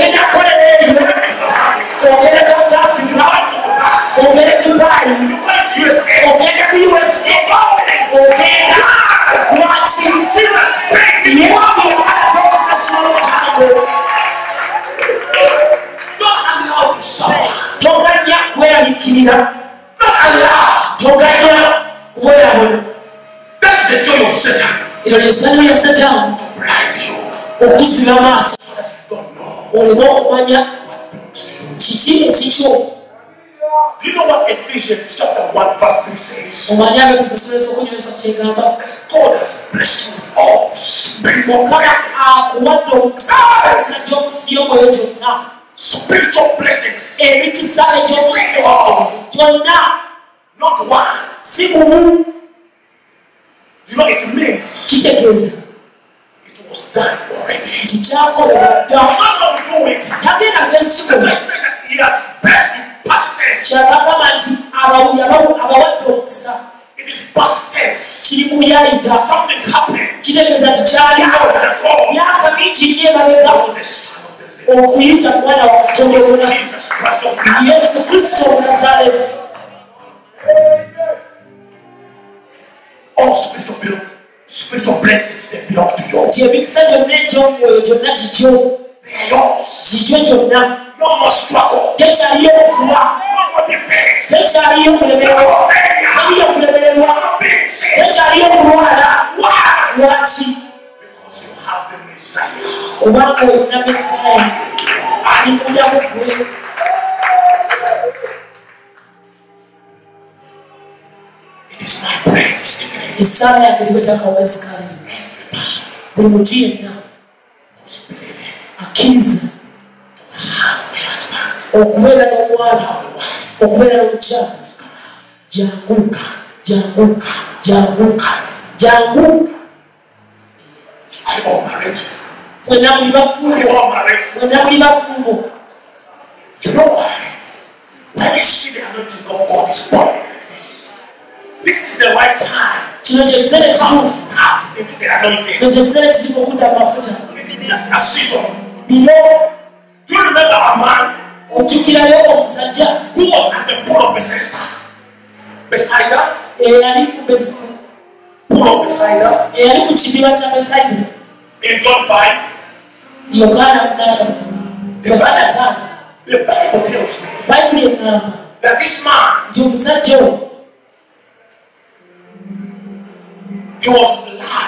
Dubai. You went to USA. Don't allow to suffer. Don't allow. That's the joy of Satan. To blind you. Don't know what belongs to you. Do you know what Ephesians chapter 1 verse 3 says? God has blessed you with all spiritual blessings. Not one. You know it means it was done already. I'm not going to do it. He has blessed you past tense. It is past tense. Something happened. The Son of the Living. Jesus Christ of Nazareth. All spiritual blessings that belong to you. Gye emikisa gyonna egy'omwoyo gyonna gigyo. They are yours. Gigyo gyonna. No more struggle. Tekyaliyo okufuba. No more defeat. Tekyaliyo okulemererwa. No more failure. Teriyo okulemererwa. No more being sick. Tekyaliyo okulwala. Why? Lwaki? Because you have the Messiah. Kubanga olina Mesaya ali munda mu ggwe. It is my prayer this evening. Essaala yange libwetaka obwesikale. Every person Buli muntu yenna who's believing akkiriza have a husband, okubeera n'omwana, have a wife, okubeera n'omukyala. Jangu, jangu, jangu, jangu. I all married. Mwenna muli bafumbo. I all married. Mwenna muli bafumbo. You know why? When you see the anointing of God is pouring like this is the right time. Kino kye kiseera ekituufu. Tap into the anointing. Kino kye kiseera ekituufu okudda mu mafuta. It is just a season. Bino Do you remember a man ojjukirayo omusajja who was at the pool of Bethesda? Bethesda? eyali ku Pool of Bethesda? eyali ku kidiba kya Besayida. In John 5, Yokaana 8. Yokaana 5. the Bible tells me Bayibuli eŋŋamba that this man, nti omusajja oyo he was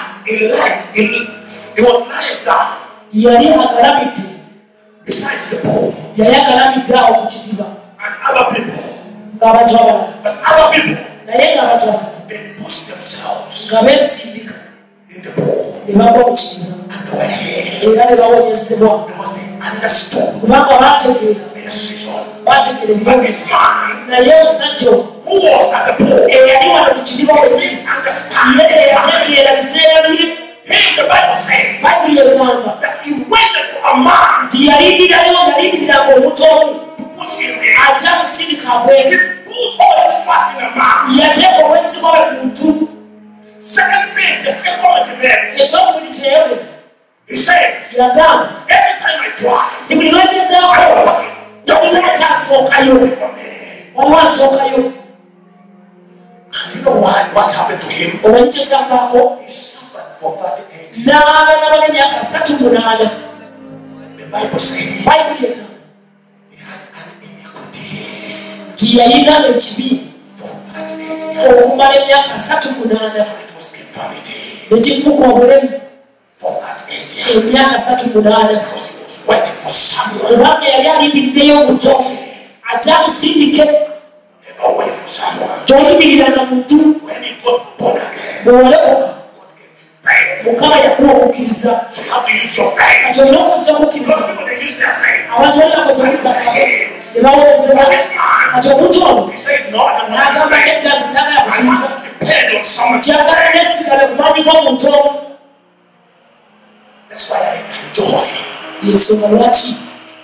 lying down yali agalamidde. besides the pool. Yali agalamidde awo ku kidiba And other people, ng'abantu abalala. but other people, Naye ng'abantu abalala they pushed themselves nga beesindika in the pool ne bagwa mu kidiba and they were healed era ne bawonyezebwa because they understood kubanga baategeera their season. baategeera But ebirowoozo. this man Naye omusajja oyo who was at the pool, eyali wano ku kidiba he wenyini didn't understand. ye teyategeera biseera bye. Him, the Bible says Bayibuli egamba that he waited for a man nti yalindiriranga omuntu omu to push him in. ajja musirika He abwene. put all his trust in a man. Yateeka obwesigwa bwe ku muntu. Second thing, the second comment he made, Ekyokubiri kye yayogera he said, yagamba every time I try, nti buli lwegezaako waliwo ataasookayo, for me. waliwo asookayo. And you know what happened to him? Omanyi kye kyavaako? He suffered for 38 years. N'abalaba n'emyaka 38. The Bible says Bayibuli egamba he had an iniquity nti yalina ekibi for 38 years. okumala emyaka 38. It was infirmity Ne kifuuka obulemu for 38 years. emyaka 38. Because he was waiting for someone. Kubanga yali alindiriddeyo omuntu ajja amusindike. Never wait for someone. Tolimiriranga muntu When he got born again, bwe walokoka. God gave you faith. Mukama yakuwa okukkiriza. So you have to use your faith. Kati olina okukozesa okukkiriza. Most people, they use their faith. Abantu bali bakoze okukkiriza He ne bawolesebwa. man, Kati omuntu ono he said, no, I don't want his n'agamba faith. nedda nzisagala I kukkiriza. want to depend on someone. Kyagala nesigale ku maanyi g'omuntu omu. That's why I enjoy Y'ensonga lwaki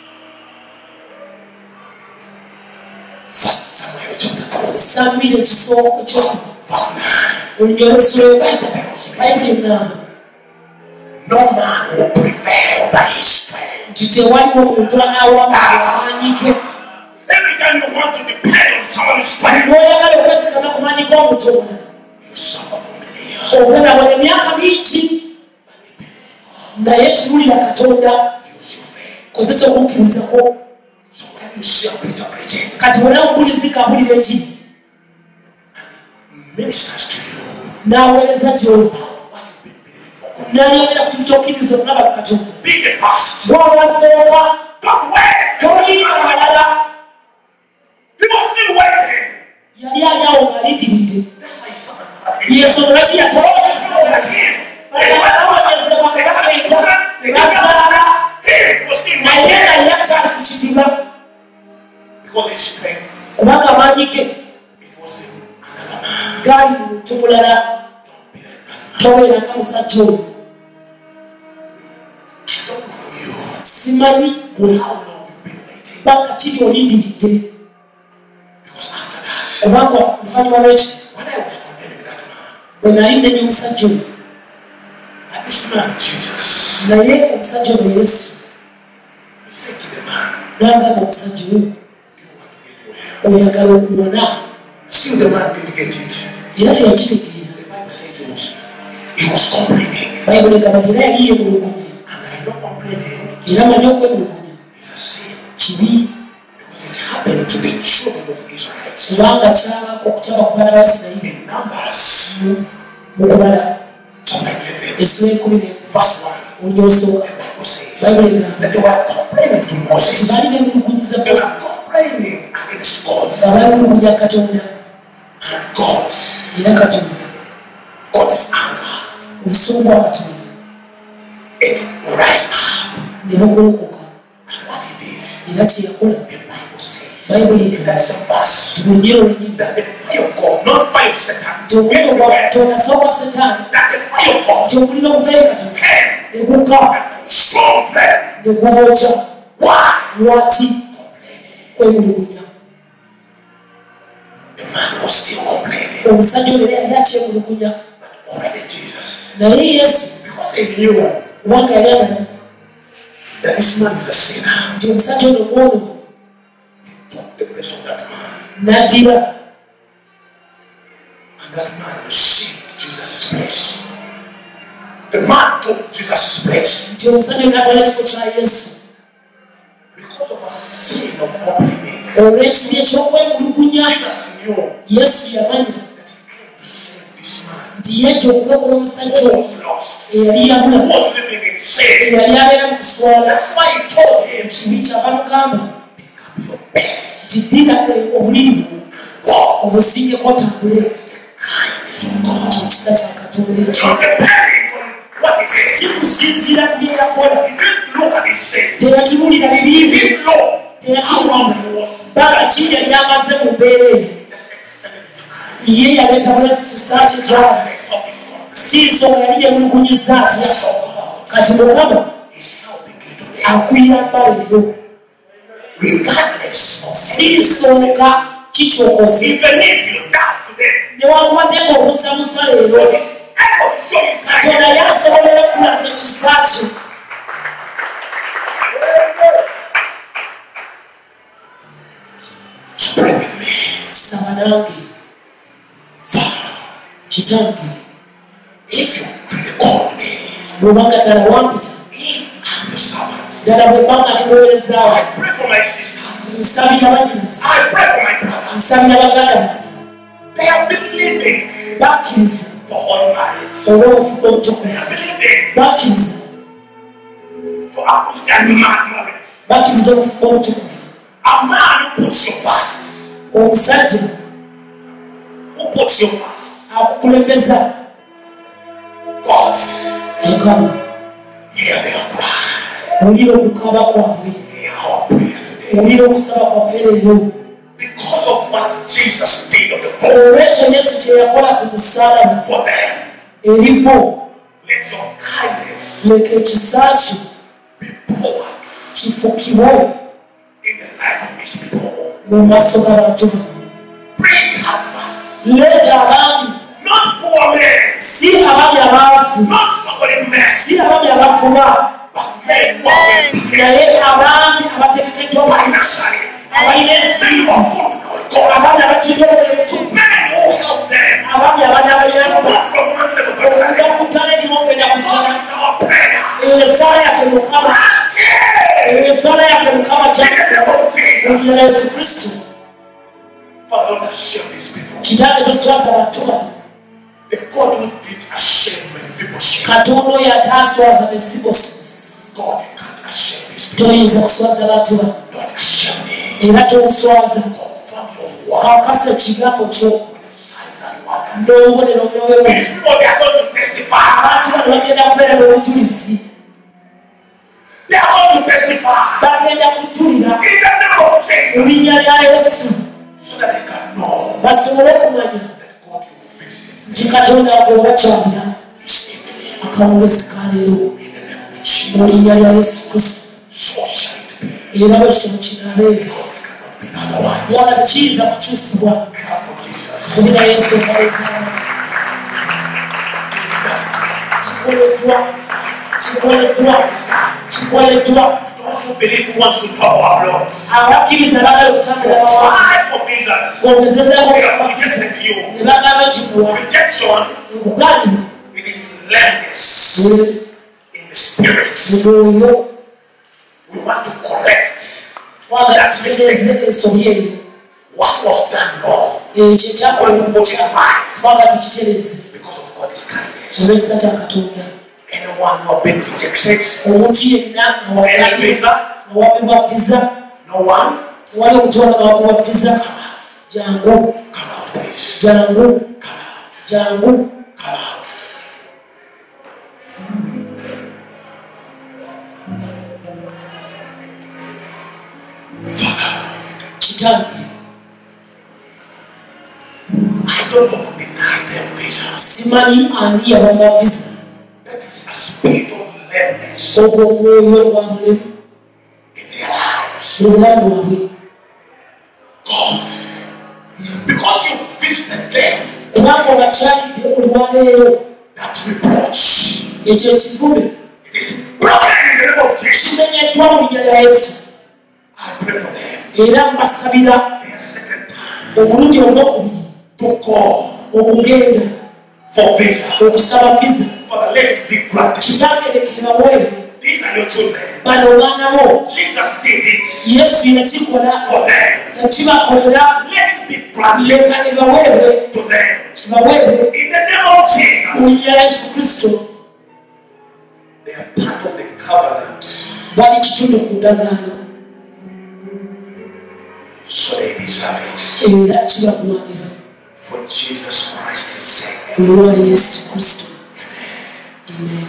1 Samuel chapter 2, Samuel ekisooka ekyosi verse 9. olunyoleso Bible tells me, Bayibuli eŋŋamba no man will prevail by his strength. nti tewaliwo omuntu anaawamu amaanyi ge. Every time you want to depend on someone's strength, N'oyagala okwesigama ku maanyi g'omuntu omulala you suffer from the year. obulabona emyaka mingi. Naye tunulira Katonda, Use your faith. kozesa okukkirizako. So when you see a preacher preaching, Kati bw'olaba omubulizi kabulira enjiri ministers to you n'aweereza gy'oli what you've been believing for God. n'ayogera ku kintu ky'okkiriza okulaba ku Katonda. Be the first. Bw'abasooka Don't wait. tolinda balala. He was still waiting. Yali ali awo ng'alindiridde. That's why he suffered for that. Y'ensonga lwaki yatoola balabawonyezebwa nga bagenda ne basaala He was still naye waiting. naye akyali ku kidiba Because his strength, kubanga amaanyi ge it was in another man. gaali mu muntu mulala. Don't be like that man. Tobeeranga musajja oyo. I don't know for you Simanyi how long you've been waiting. banga kiri olindiridde. Because after that, Kubanga oluvannyuma lwekyo when I was condemning that man, bwe nali nnenya omusajja oyo, and this man, Jesus, naye omusajja ono Yesu he said to the man, n'agamba omusajja oyo, do you want to get well? oyagala okuwona? Still the man didn't get it. The Bible says he was complaining. And I know complaining is a sin. Because it happened to the children of Israelites. In Numbers chapter 11 verse 1, the Bible says that they were complaining to Moses. They were complaining against God. And God's anger, it rised up. And what he did, the Bible says, that's a verse, that the fire of God, not fire of Satan, that the fire of God came and consumed them. Why? Complaining. The man was still complaining. Already Jesus, because he knew that this man is a sinner, he took the place of that man. And that man received Jesus' place. The man took Jesus' place. Because of a sin of complaining, Jesus knew that he came to save this man who was lost, who was living in sin. That's why he told him, pick up your bed. Walk. The kindness of God. Not depending on what he did. He didn't look at his sin. He didn't know how long he was. He just extended his kindness. So God is helping you today. Regardless of even if you die today, God is able to show his kindness. Pray with me. Father, if you really called me, if I'm the servant, I pray for my sisters. I pray for my brothers. They have been living for holy marriage. They have been living for Christian marriage. A man who puts you first. Who puts you first? God, hear their cry. Hear our prayer today. Because of what Jesus did on the cross for them, let your kindness be poured in the life of these people. Bring husbands, not poor men, not struggling men, but men who are financially. Men who are full with God. Men who help them to move from one level to another. God is our prayer. In the name of Jesus. Father, Lord, shame these people. The God who did shame Mephibosheth. God can't shame these people. Don't shame me. Confirm your word with signs and wonders. These people, they are going to testify. They are going to testify in the name of Jesus, so that they can know that God you visited them this evening. In the name of Jesus, so shall it be. Because it cannot be otherwise. Clap for Jesus. It is done. It is done. Those who believe He wants to travel abroad. Abakkiriza abagala okutambula They amawanga tried for visas. bongezezeko They have rejected you. ne bagamba kikuwa Rejection, okugaanibwa it is lameness in the spirit. mu mwoyo We want to correct twagala tutegeeze ensobi eyo what was done wrong. ekyo ekyakola We want to put it right twagala tukitereeze because of God's kindness. olw'ekisa kya Katonda. Anyone who has been rejected Omuntu yenna for any visa, awabibwa visa no one, tewali okutwala bawabibwa visa jangu come out, please. jangu Come out. jangu Come out. kitange I don't know who denied them visa. simanyi ani yabamba visa That is a spirit of lameness ogwo omwoyo gwa mulemu in their lives. mu bulamu bwabwe God, because you visited them, kubanga obakyalidde olwaleero that reproach, ekyo ekivume it is broken in the name of Jesus. kimenyeddwa mu linnya lya Yesu I pray for them. era mbasabira Their second time omulundi ogwokubiri to go okugenda for visa. okusaba visa Father, let it be granted. kitange leke baweebwe These are your children. bano baana bo Jesus did it Yesu yakikola for them. yakibakolera Let it be granted leka ebaweebwe to them. kibaweebwe In the name of mu Jesus. linnya lya Yesu Kristo They are part of the covenant. bali kitundu ku ndagaano So they deserve it. era kibagwanira For Jesus Christ's sake. ku lwa Yesu Kristo. Amen.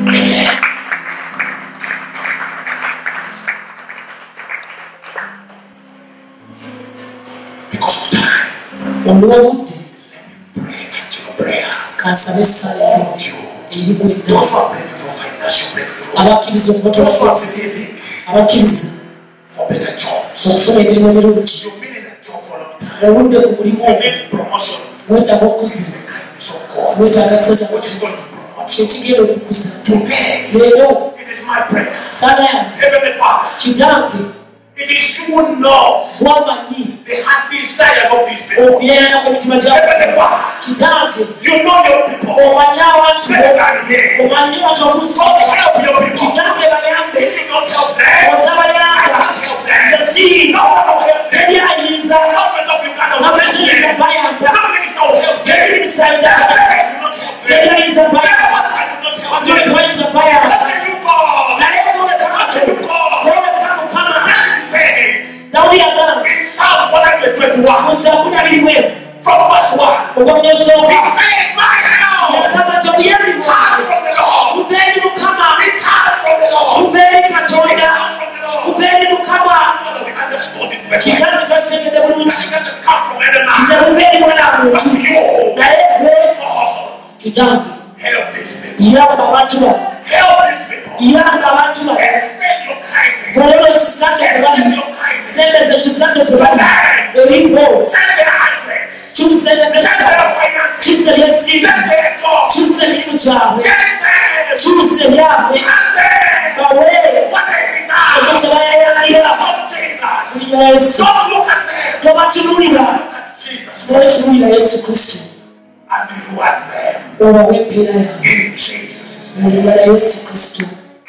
Because of time, olw'obudde pray actual prayer. kansabe essala All of you, eri bwenna those who are praying for financial breakthrough, abakkiriza okubotola those who are kwesi believing abakkiriza for better jobs. okufuna emirimu emirungi You've been in a job for a long time. obudde ku mulimu You need promotion. mwetaaga okuzibwa The kindness of God, mwetaaga kisa kya which is going to promote you. kyekigenda okukuza Today, leero it is my prayer. saala yange Heavenly Father, kitange it is you who know wamanyi the heart desires of these people. okuyayana kw'emitima gyabo Heavenly Father, kitange you know your people omanyi abantu better than me. omanyi abantu So okusobola help your people. kitange bayambe If you don't help them, I otabayamba can't help them. nze siyinza No one will help them. tebyayinza Government of Uganda will gavumenti help yinza them. bayamba No minister will help them. tebinisita The yinza parents will not help them. tebyayinza The bayamba pastors will not help basole them. tewayinza bayamba Let me you go. naye gowekamato goweka mukama David said dawudi yagamba in Psalms 121, mu Zabbuli 21 from verse 1, okuva mu he nyosooka said, my help yagamba nti obuyambi comes bwange from the Lord. buva eri mukama It comes from the Lord. buva eri It katonda comes from the Lord. buva eri mukama Father, we understood it very well. kitange twakitegedde bulungi It doesn't come from any man, kitebuva eri mwana but muntu you, naye gwe God, kitange help these people. yamba abantu bano Help these people. yamba abantu bano Extend your kindness. golera ekisa kye Extend tebali your kindness. sendeza ekisa kye tebali eribo Send their address. kyusa Send ebesa their finances. kyusa ebyensimbi Send their job. kyusa emirimu gyabwe Send them. kyusa ebyabwe And then bawe what they ekyo desire. kye bayayanira Of Jesus. mu linnya lya Yesu Don't look at them. tobatunulira Look at Jesus. naye tunulira Yesu Kristo And reward them. obawe empeera yaabwe In Jesus' name. mu linnya lya Yesu Kristo.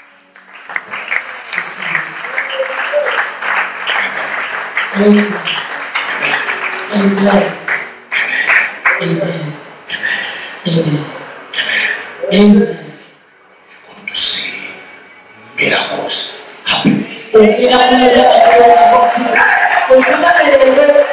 Amen. Amen. Amen. Amen. Amen. Going to see miracles happening. Ogenda kulera Katonda okuva leero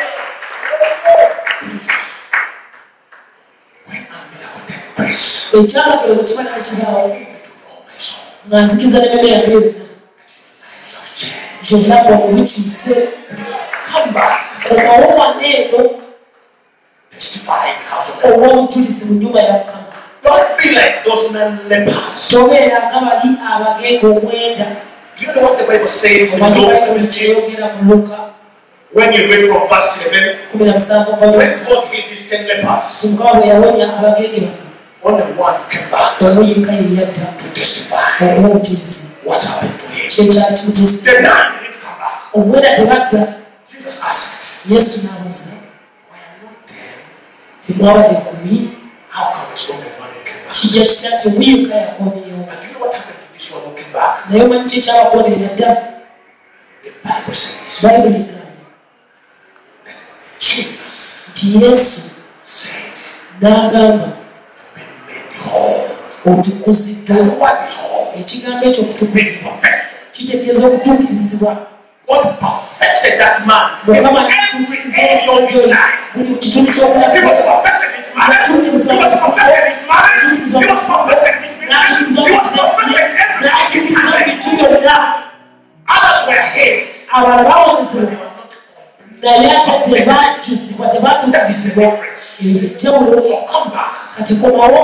When a miracle takes place, ekyalagiro bwe kiba nekibaawo with all my soul, nga nzikiza n'emmeme yange yonna lives have changed. kyonna bwange bikyuse Please come back. komawo wano eno Testify in the house of God. olw'obujulizi mu nnyumba ya Mukama. Don't be like those non-lepers. tobeera nga bali abagenge omwenda Do you know what the Bible says in omanyi Luke bayibuli 17? kyeyogera mu Luka When you read from verse 11, 17 when God healed these 10 lepers, Mukama bwe yawonya abagenge bano Only one came back to testify what happened to him. The nine didn't come back. Jesus asked, Yesu n'abuuza, "Were not ten? temwabadde 10? How come it's only one who came back?" Kijja kitya nti omuyuka yakomyewo? But you know what happened to this one who came back? Naye omanyi ki ekyabakona eyadda? The Bible says Bayibuli egamba that Jesus nti Yesu said, n'agamba, "You've been made whole." otukuziddwa. And what is whole? Ekigambo ekyo Means okutukuzibwa perfect. kitegeeza okutuukirizibwa. God perfected that man in Mukama every n'atuukiriza area of his omusajja oyo life. buli kitundu He ky'obulamu. was perfect in his marriage. He was perfect in his marriage. He was perfect in his business. N'atuukiriza He was obusinesi, perfect in everything. n'atuukiriza ebintu byonna. Others were healed. Abalala They bawonyezebwa were not complete. naye ate tebakyusibwa, That is the tebatuukizibwa. difference. Eby'enjawulo. So come back. Kati komawo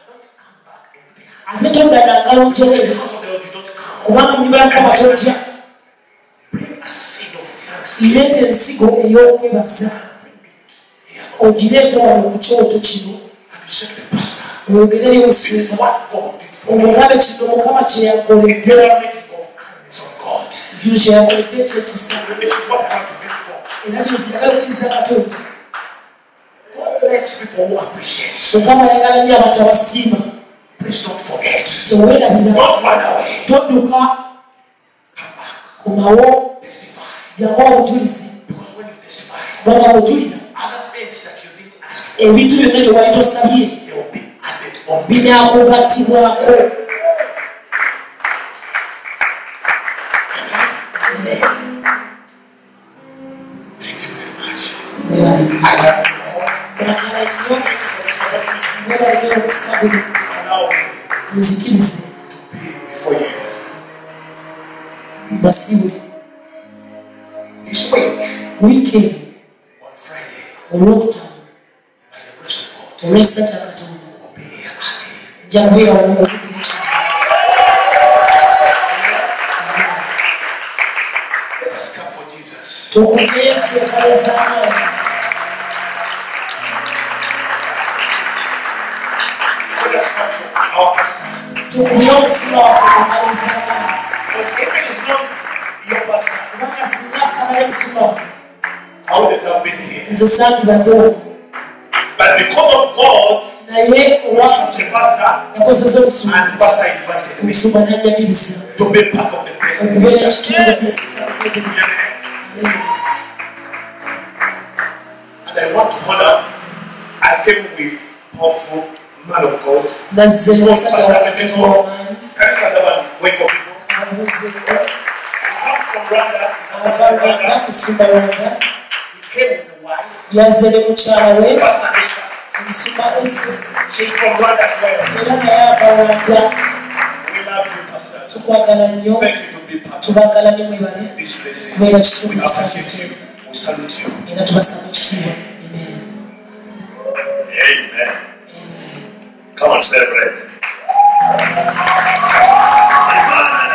ate todda na ngalo njereere, The house of the Lord did not come. kubanga mu nyumba ya Mukama tojja. Bring a seed of thanksgiving. Leeta ensigo ey'okwebaza, Bring it here. ogireete wano ku kyoto kino, And you say to the pastor, oyogere eri "This is omusumba, what God did for me." omugabe kino Mukama kye yakoledde. The reality of kindness of God. Kino kye yakoledde kyekisa, This is what I want to give God. era kino kyeyagala okukiriza Katonda. God lets people who appreciate. Mukama ayagala nnyo abantu abasiima. Please don't forget. Teweerabira, Don't run away. todduka, Come back. komawo, Testify. jjangu obujulizi, Because when you testify, kubanga bw'ojulira other things that you didn't ask for, ebintu byonna bye wali tosabye they will be added on. binaakugattibwako. Thank you very much. Mwebale. I love you all. Mwagala nnyo, mwebale nnyo omukisa guno. Allow me Muzikirize, to be before you. mbasiibule. This week, Wiiki eno on Friday, olwokutaano, by the grace of God, olw'ekisa kya Katonda, we'll be here early. nja kubeera wano mu budde bukyali. Let us come for Jesus. Tukubye Yesu empale z'amaanyi. Let us come for our pastor. Tukubye omusula waffe empale z'amaanyi. Because if it is not your pastor, Kubanga singa sitabale musula waffe, I would have been here. nze sandibadde wano. But because of God, Naye olwakati the pastor yakozesa omusumba, and pastor invited me omusumba n'anjagiriza to be part of the blessing. okubeera ekitundu ku mukisa guno. And I want to honor. I came with powerful man of God. Nazze n'omusajja wa Katonda w'amaanyi. Can you stand up and wait for people? Ababuzeeko, He comes from Rwanda. He's a ava pastor in Rwanda, Rwanda. musumba Rwanda. He came with a wife, Yazze ne mukyala we, Pastor Esther. omusumba Esther, She's from Rwanda as well. era naye ava Rwanda. We love you, Pastor. Tukwagala nnyo, Thank you to be part of tubaagala nnyo mwebale, this blessing. kubeera We kitundu appreciate kisanyusa, you. We salute you. era tubasaba ekitiibwa. Amen. Amen. Amen. Come on, celebrate. Amen.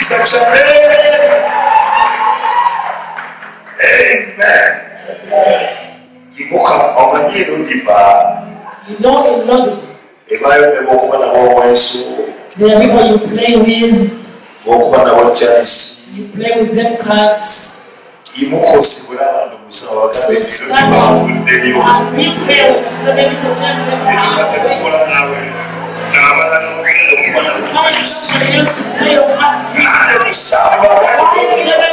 Imuka omanyi erudimba You know inaudible. ebayo bekuba nabo omweso There are people you play with, okuba nabo jalisi you play with them cards. imuka osibule abantu musawa So stand up and be fair with to say many people tell them tukola naawe n'abalala mugenda okuba nabo somebody else to play your cards with. musawa Why is it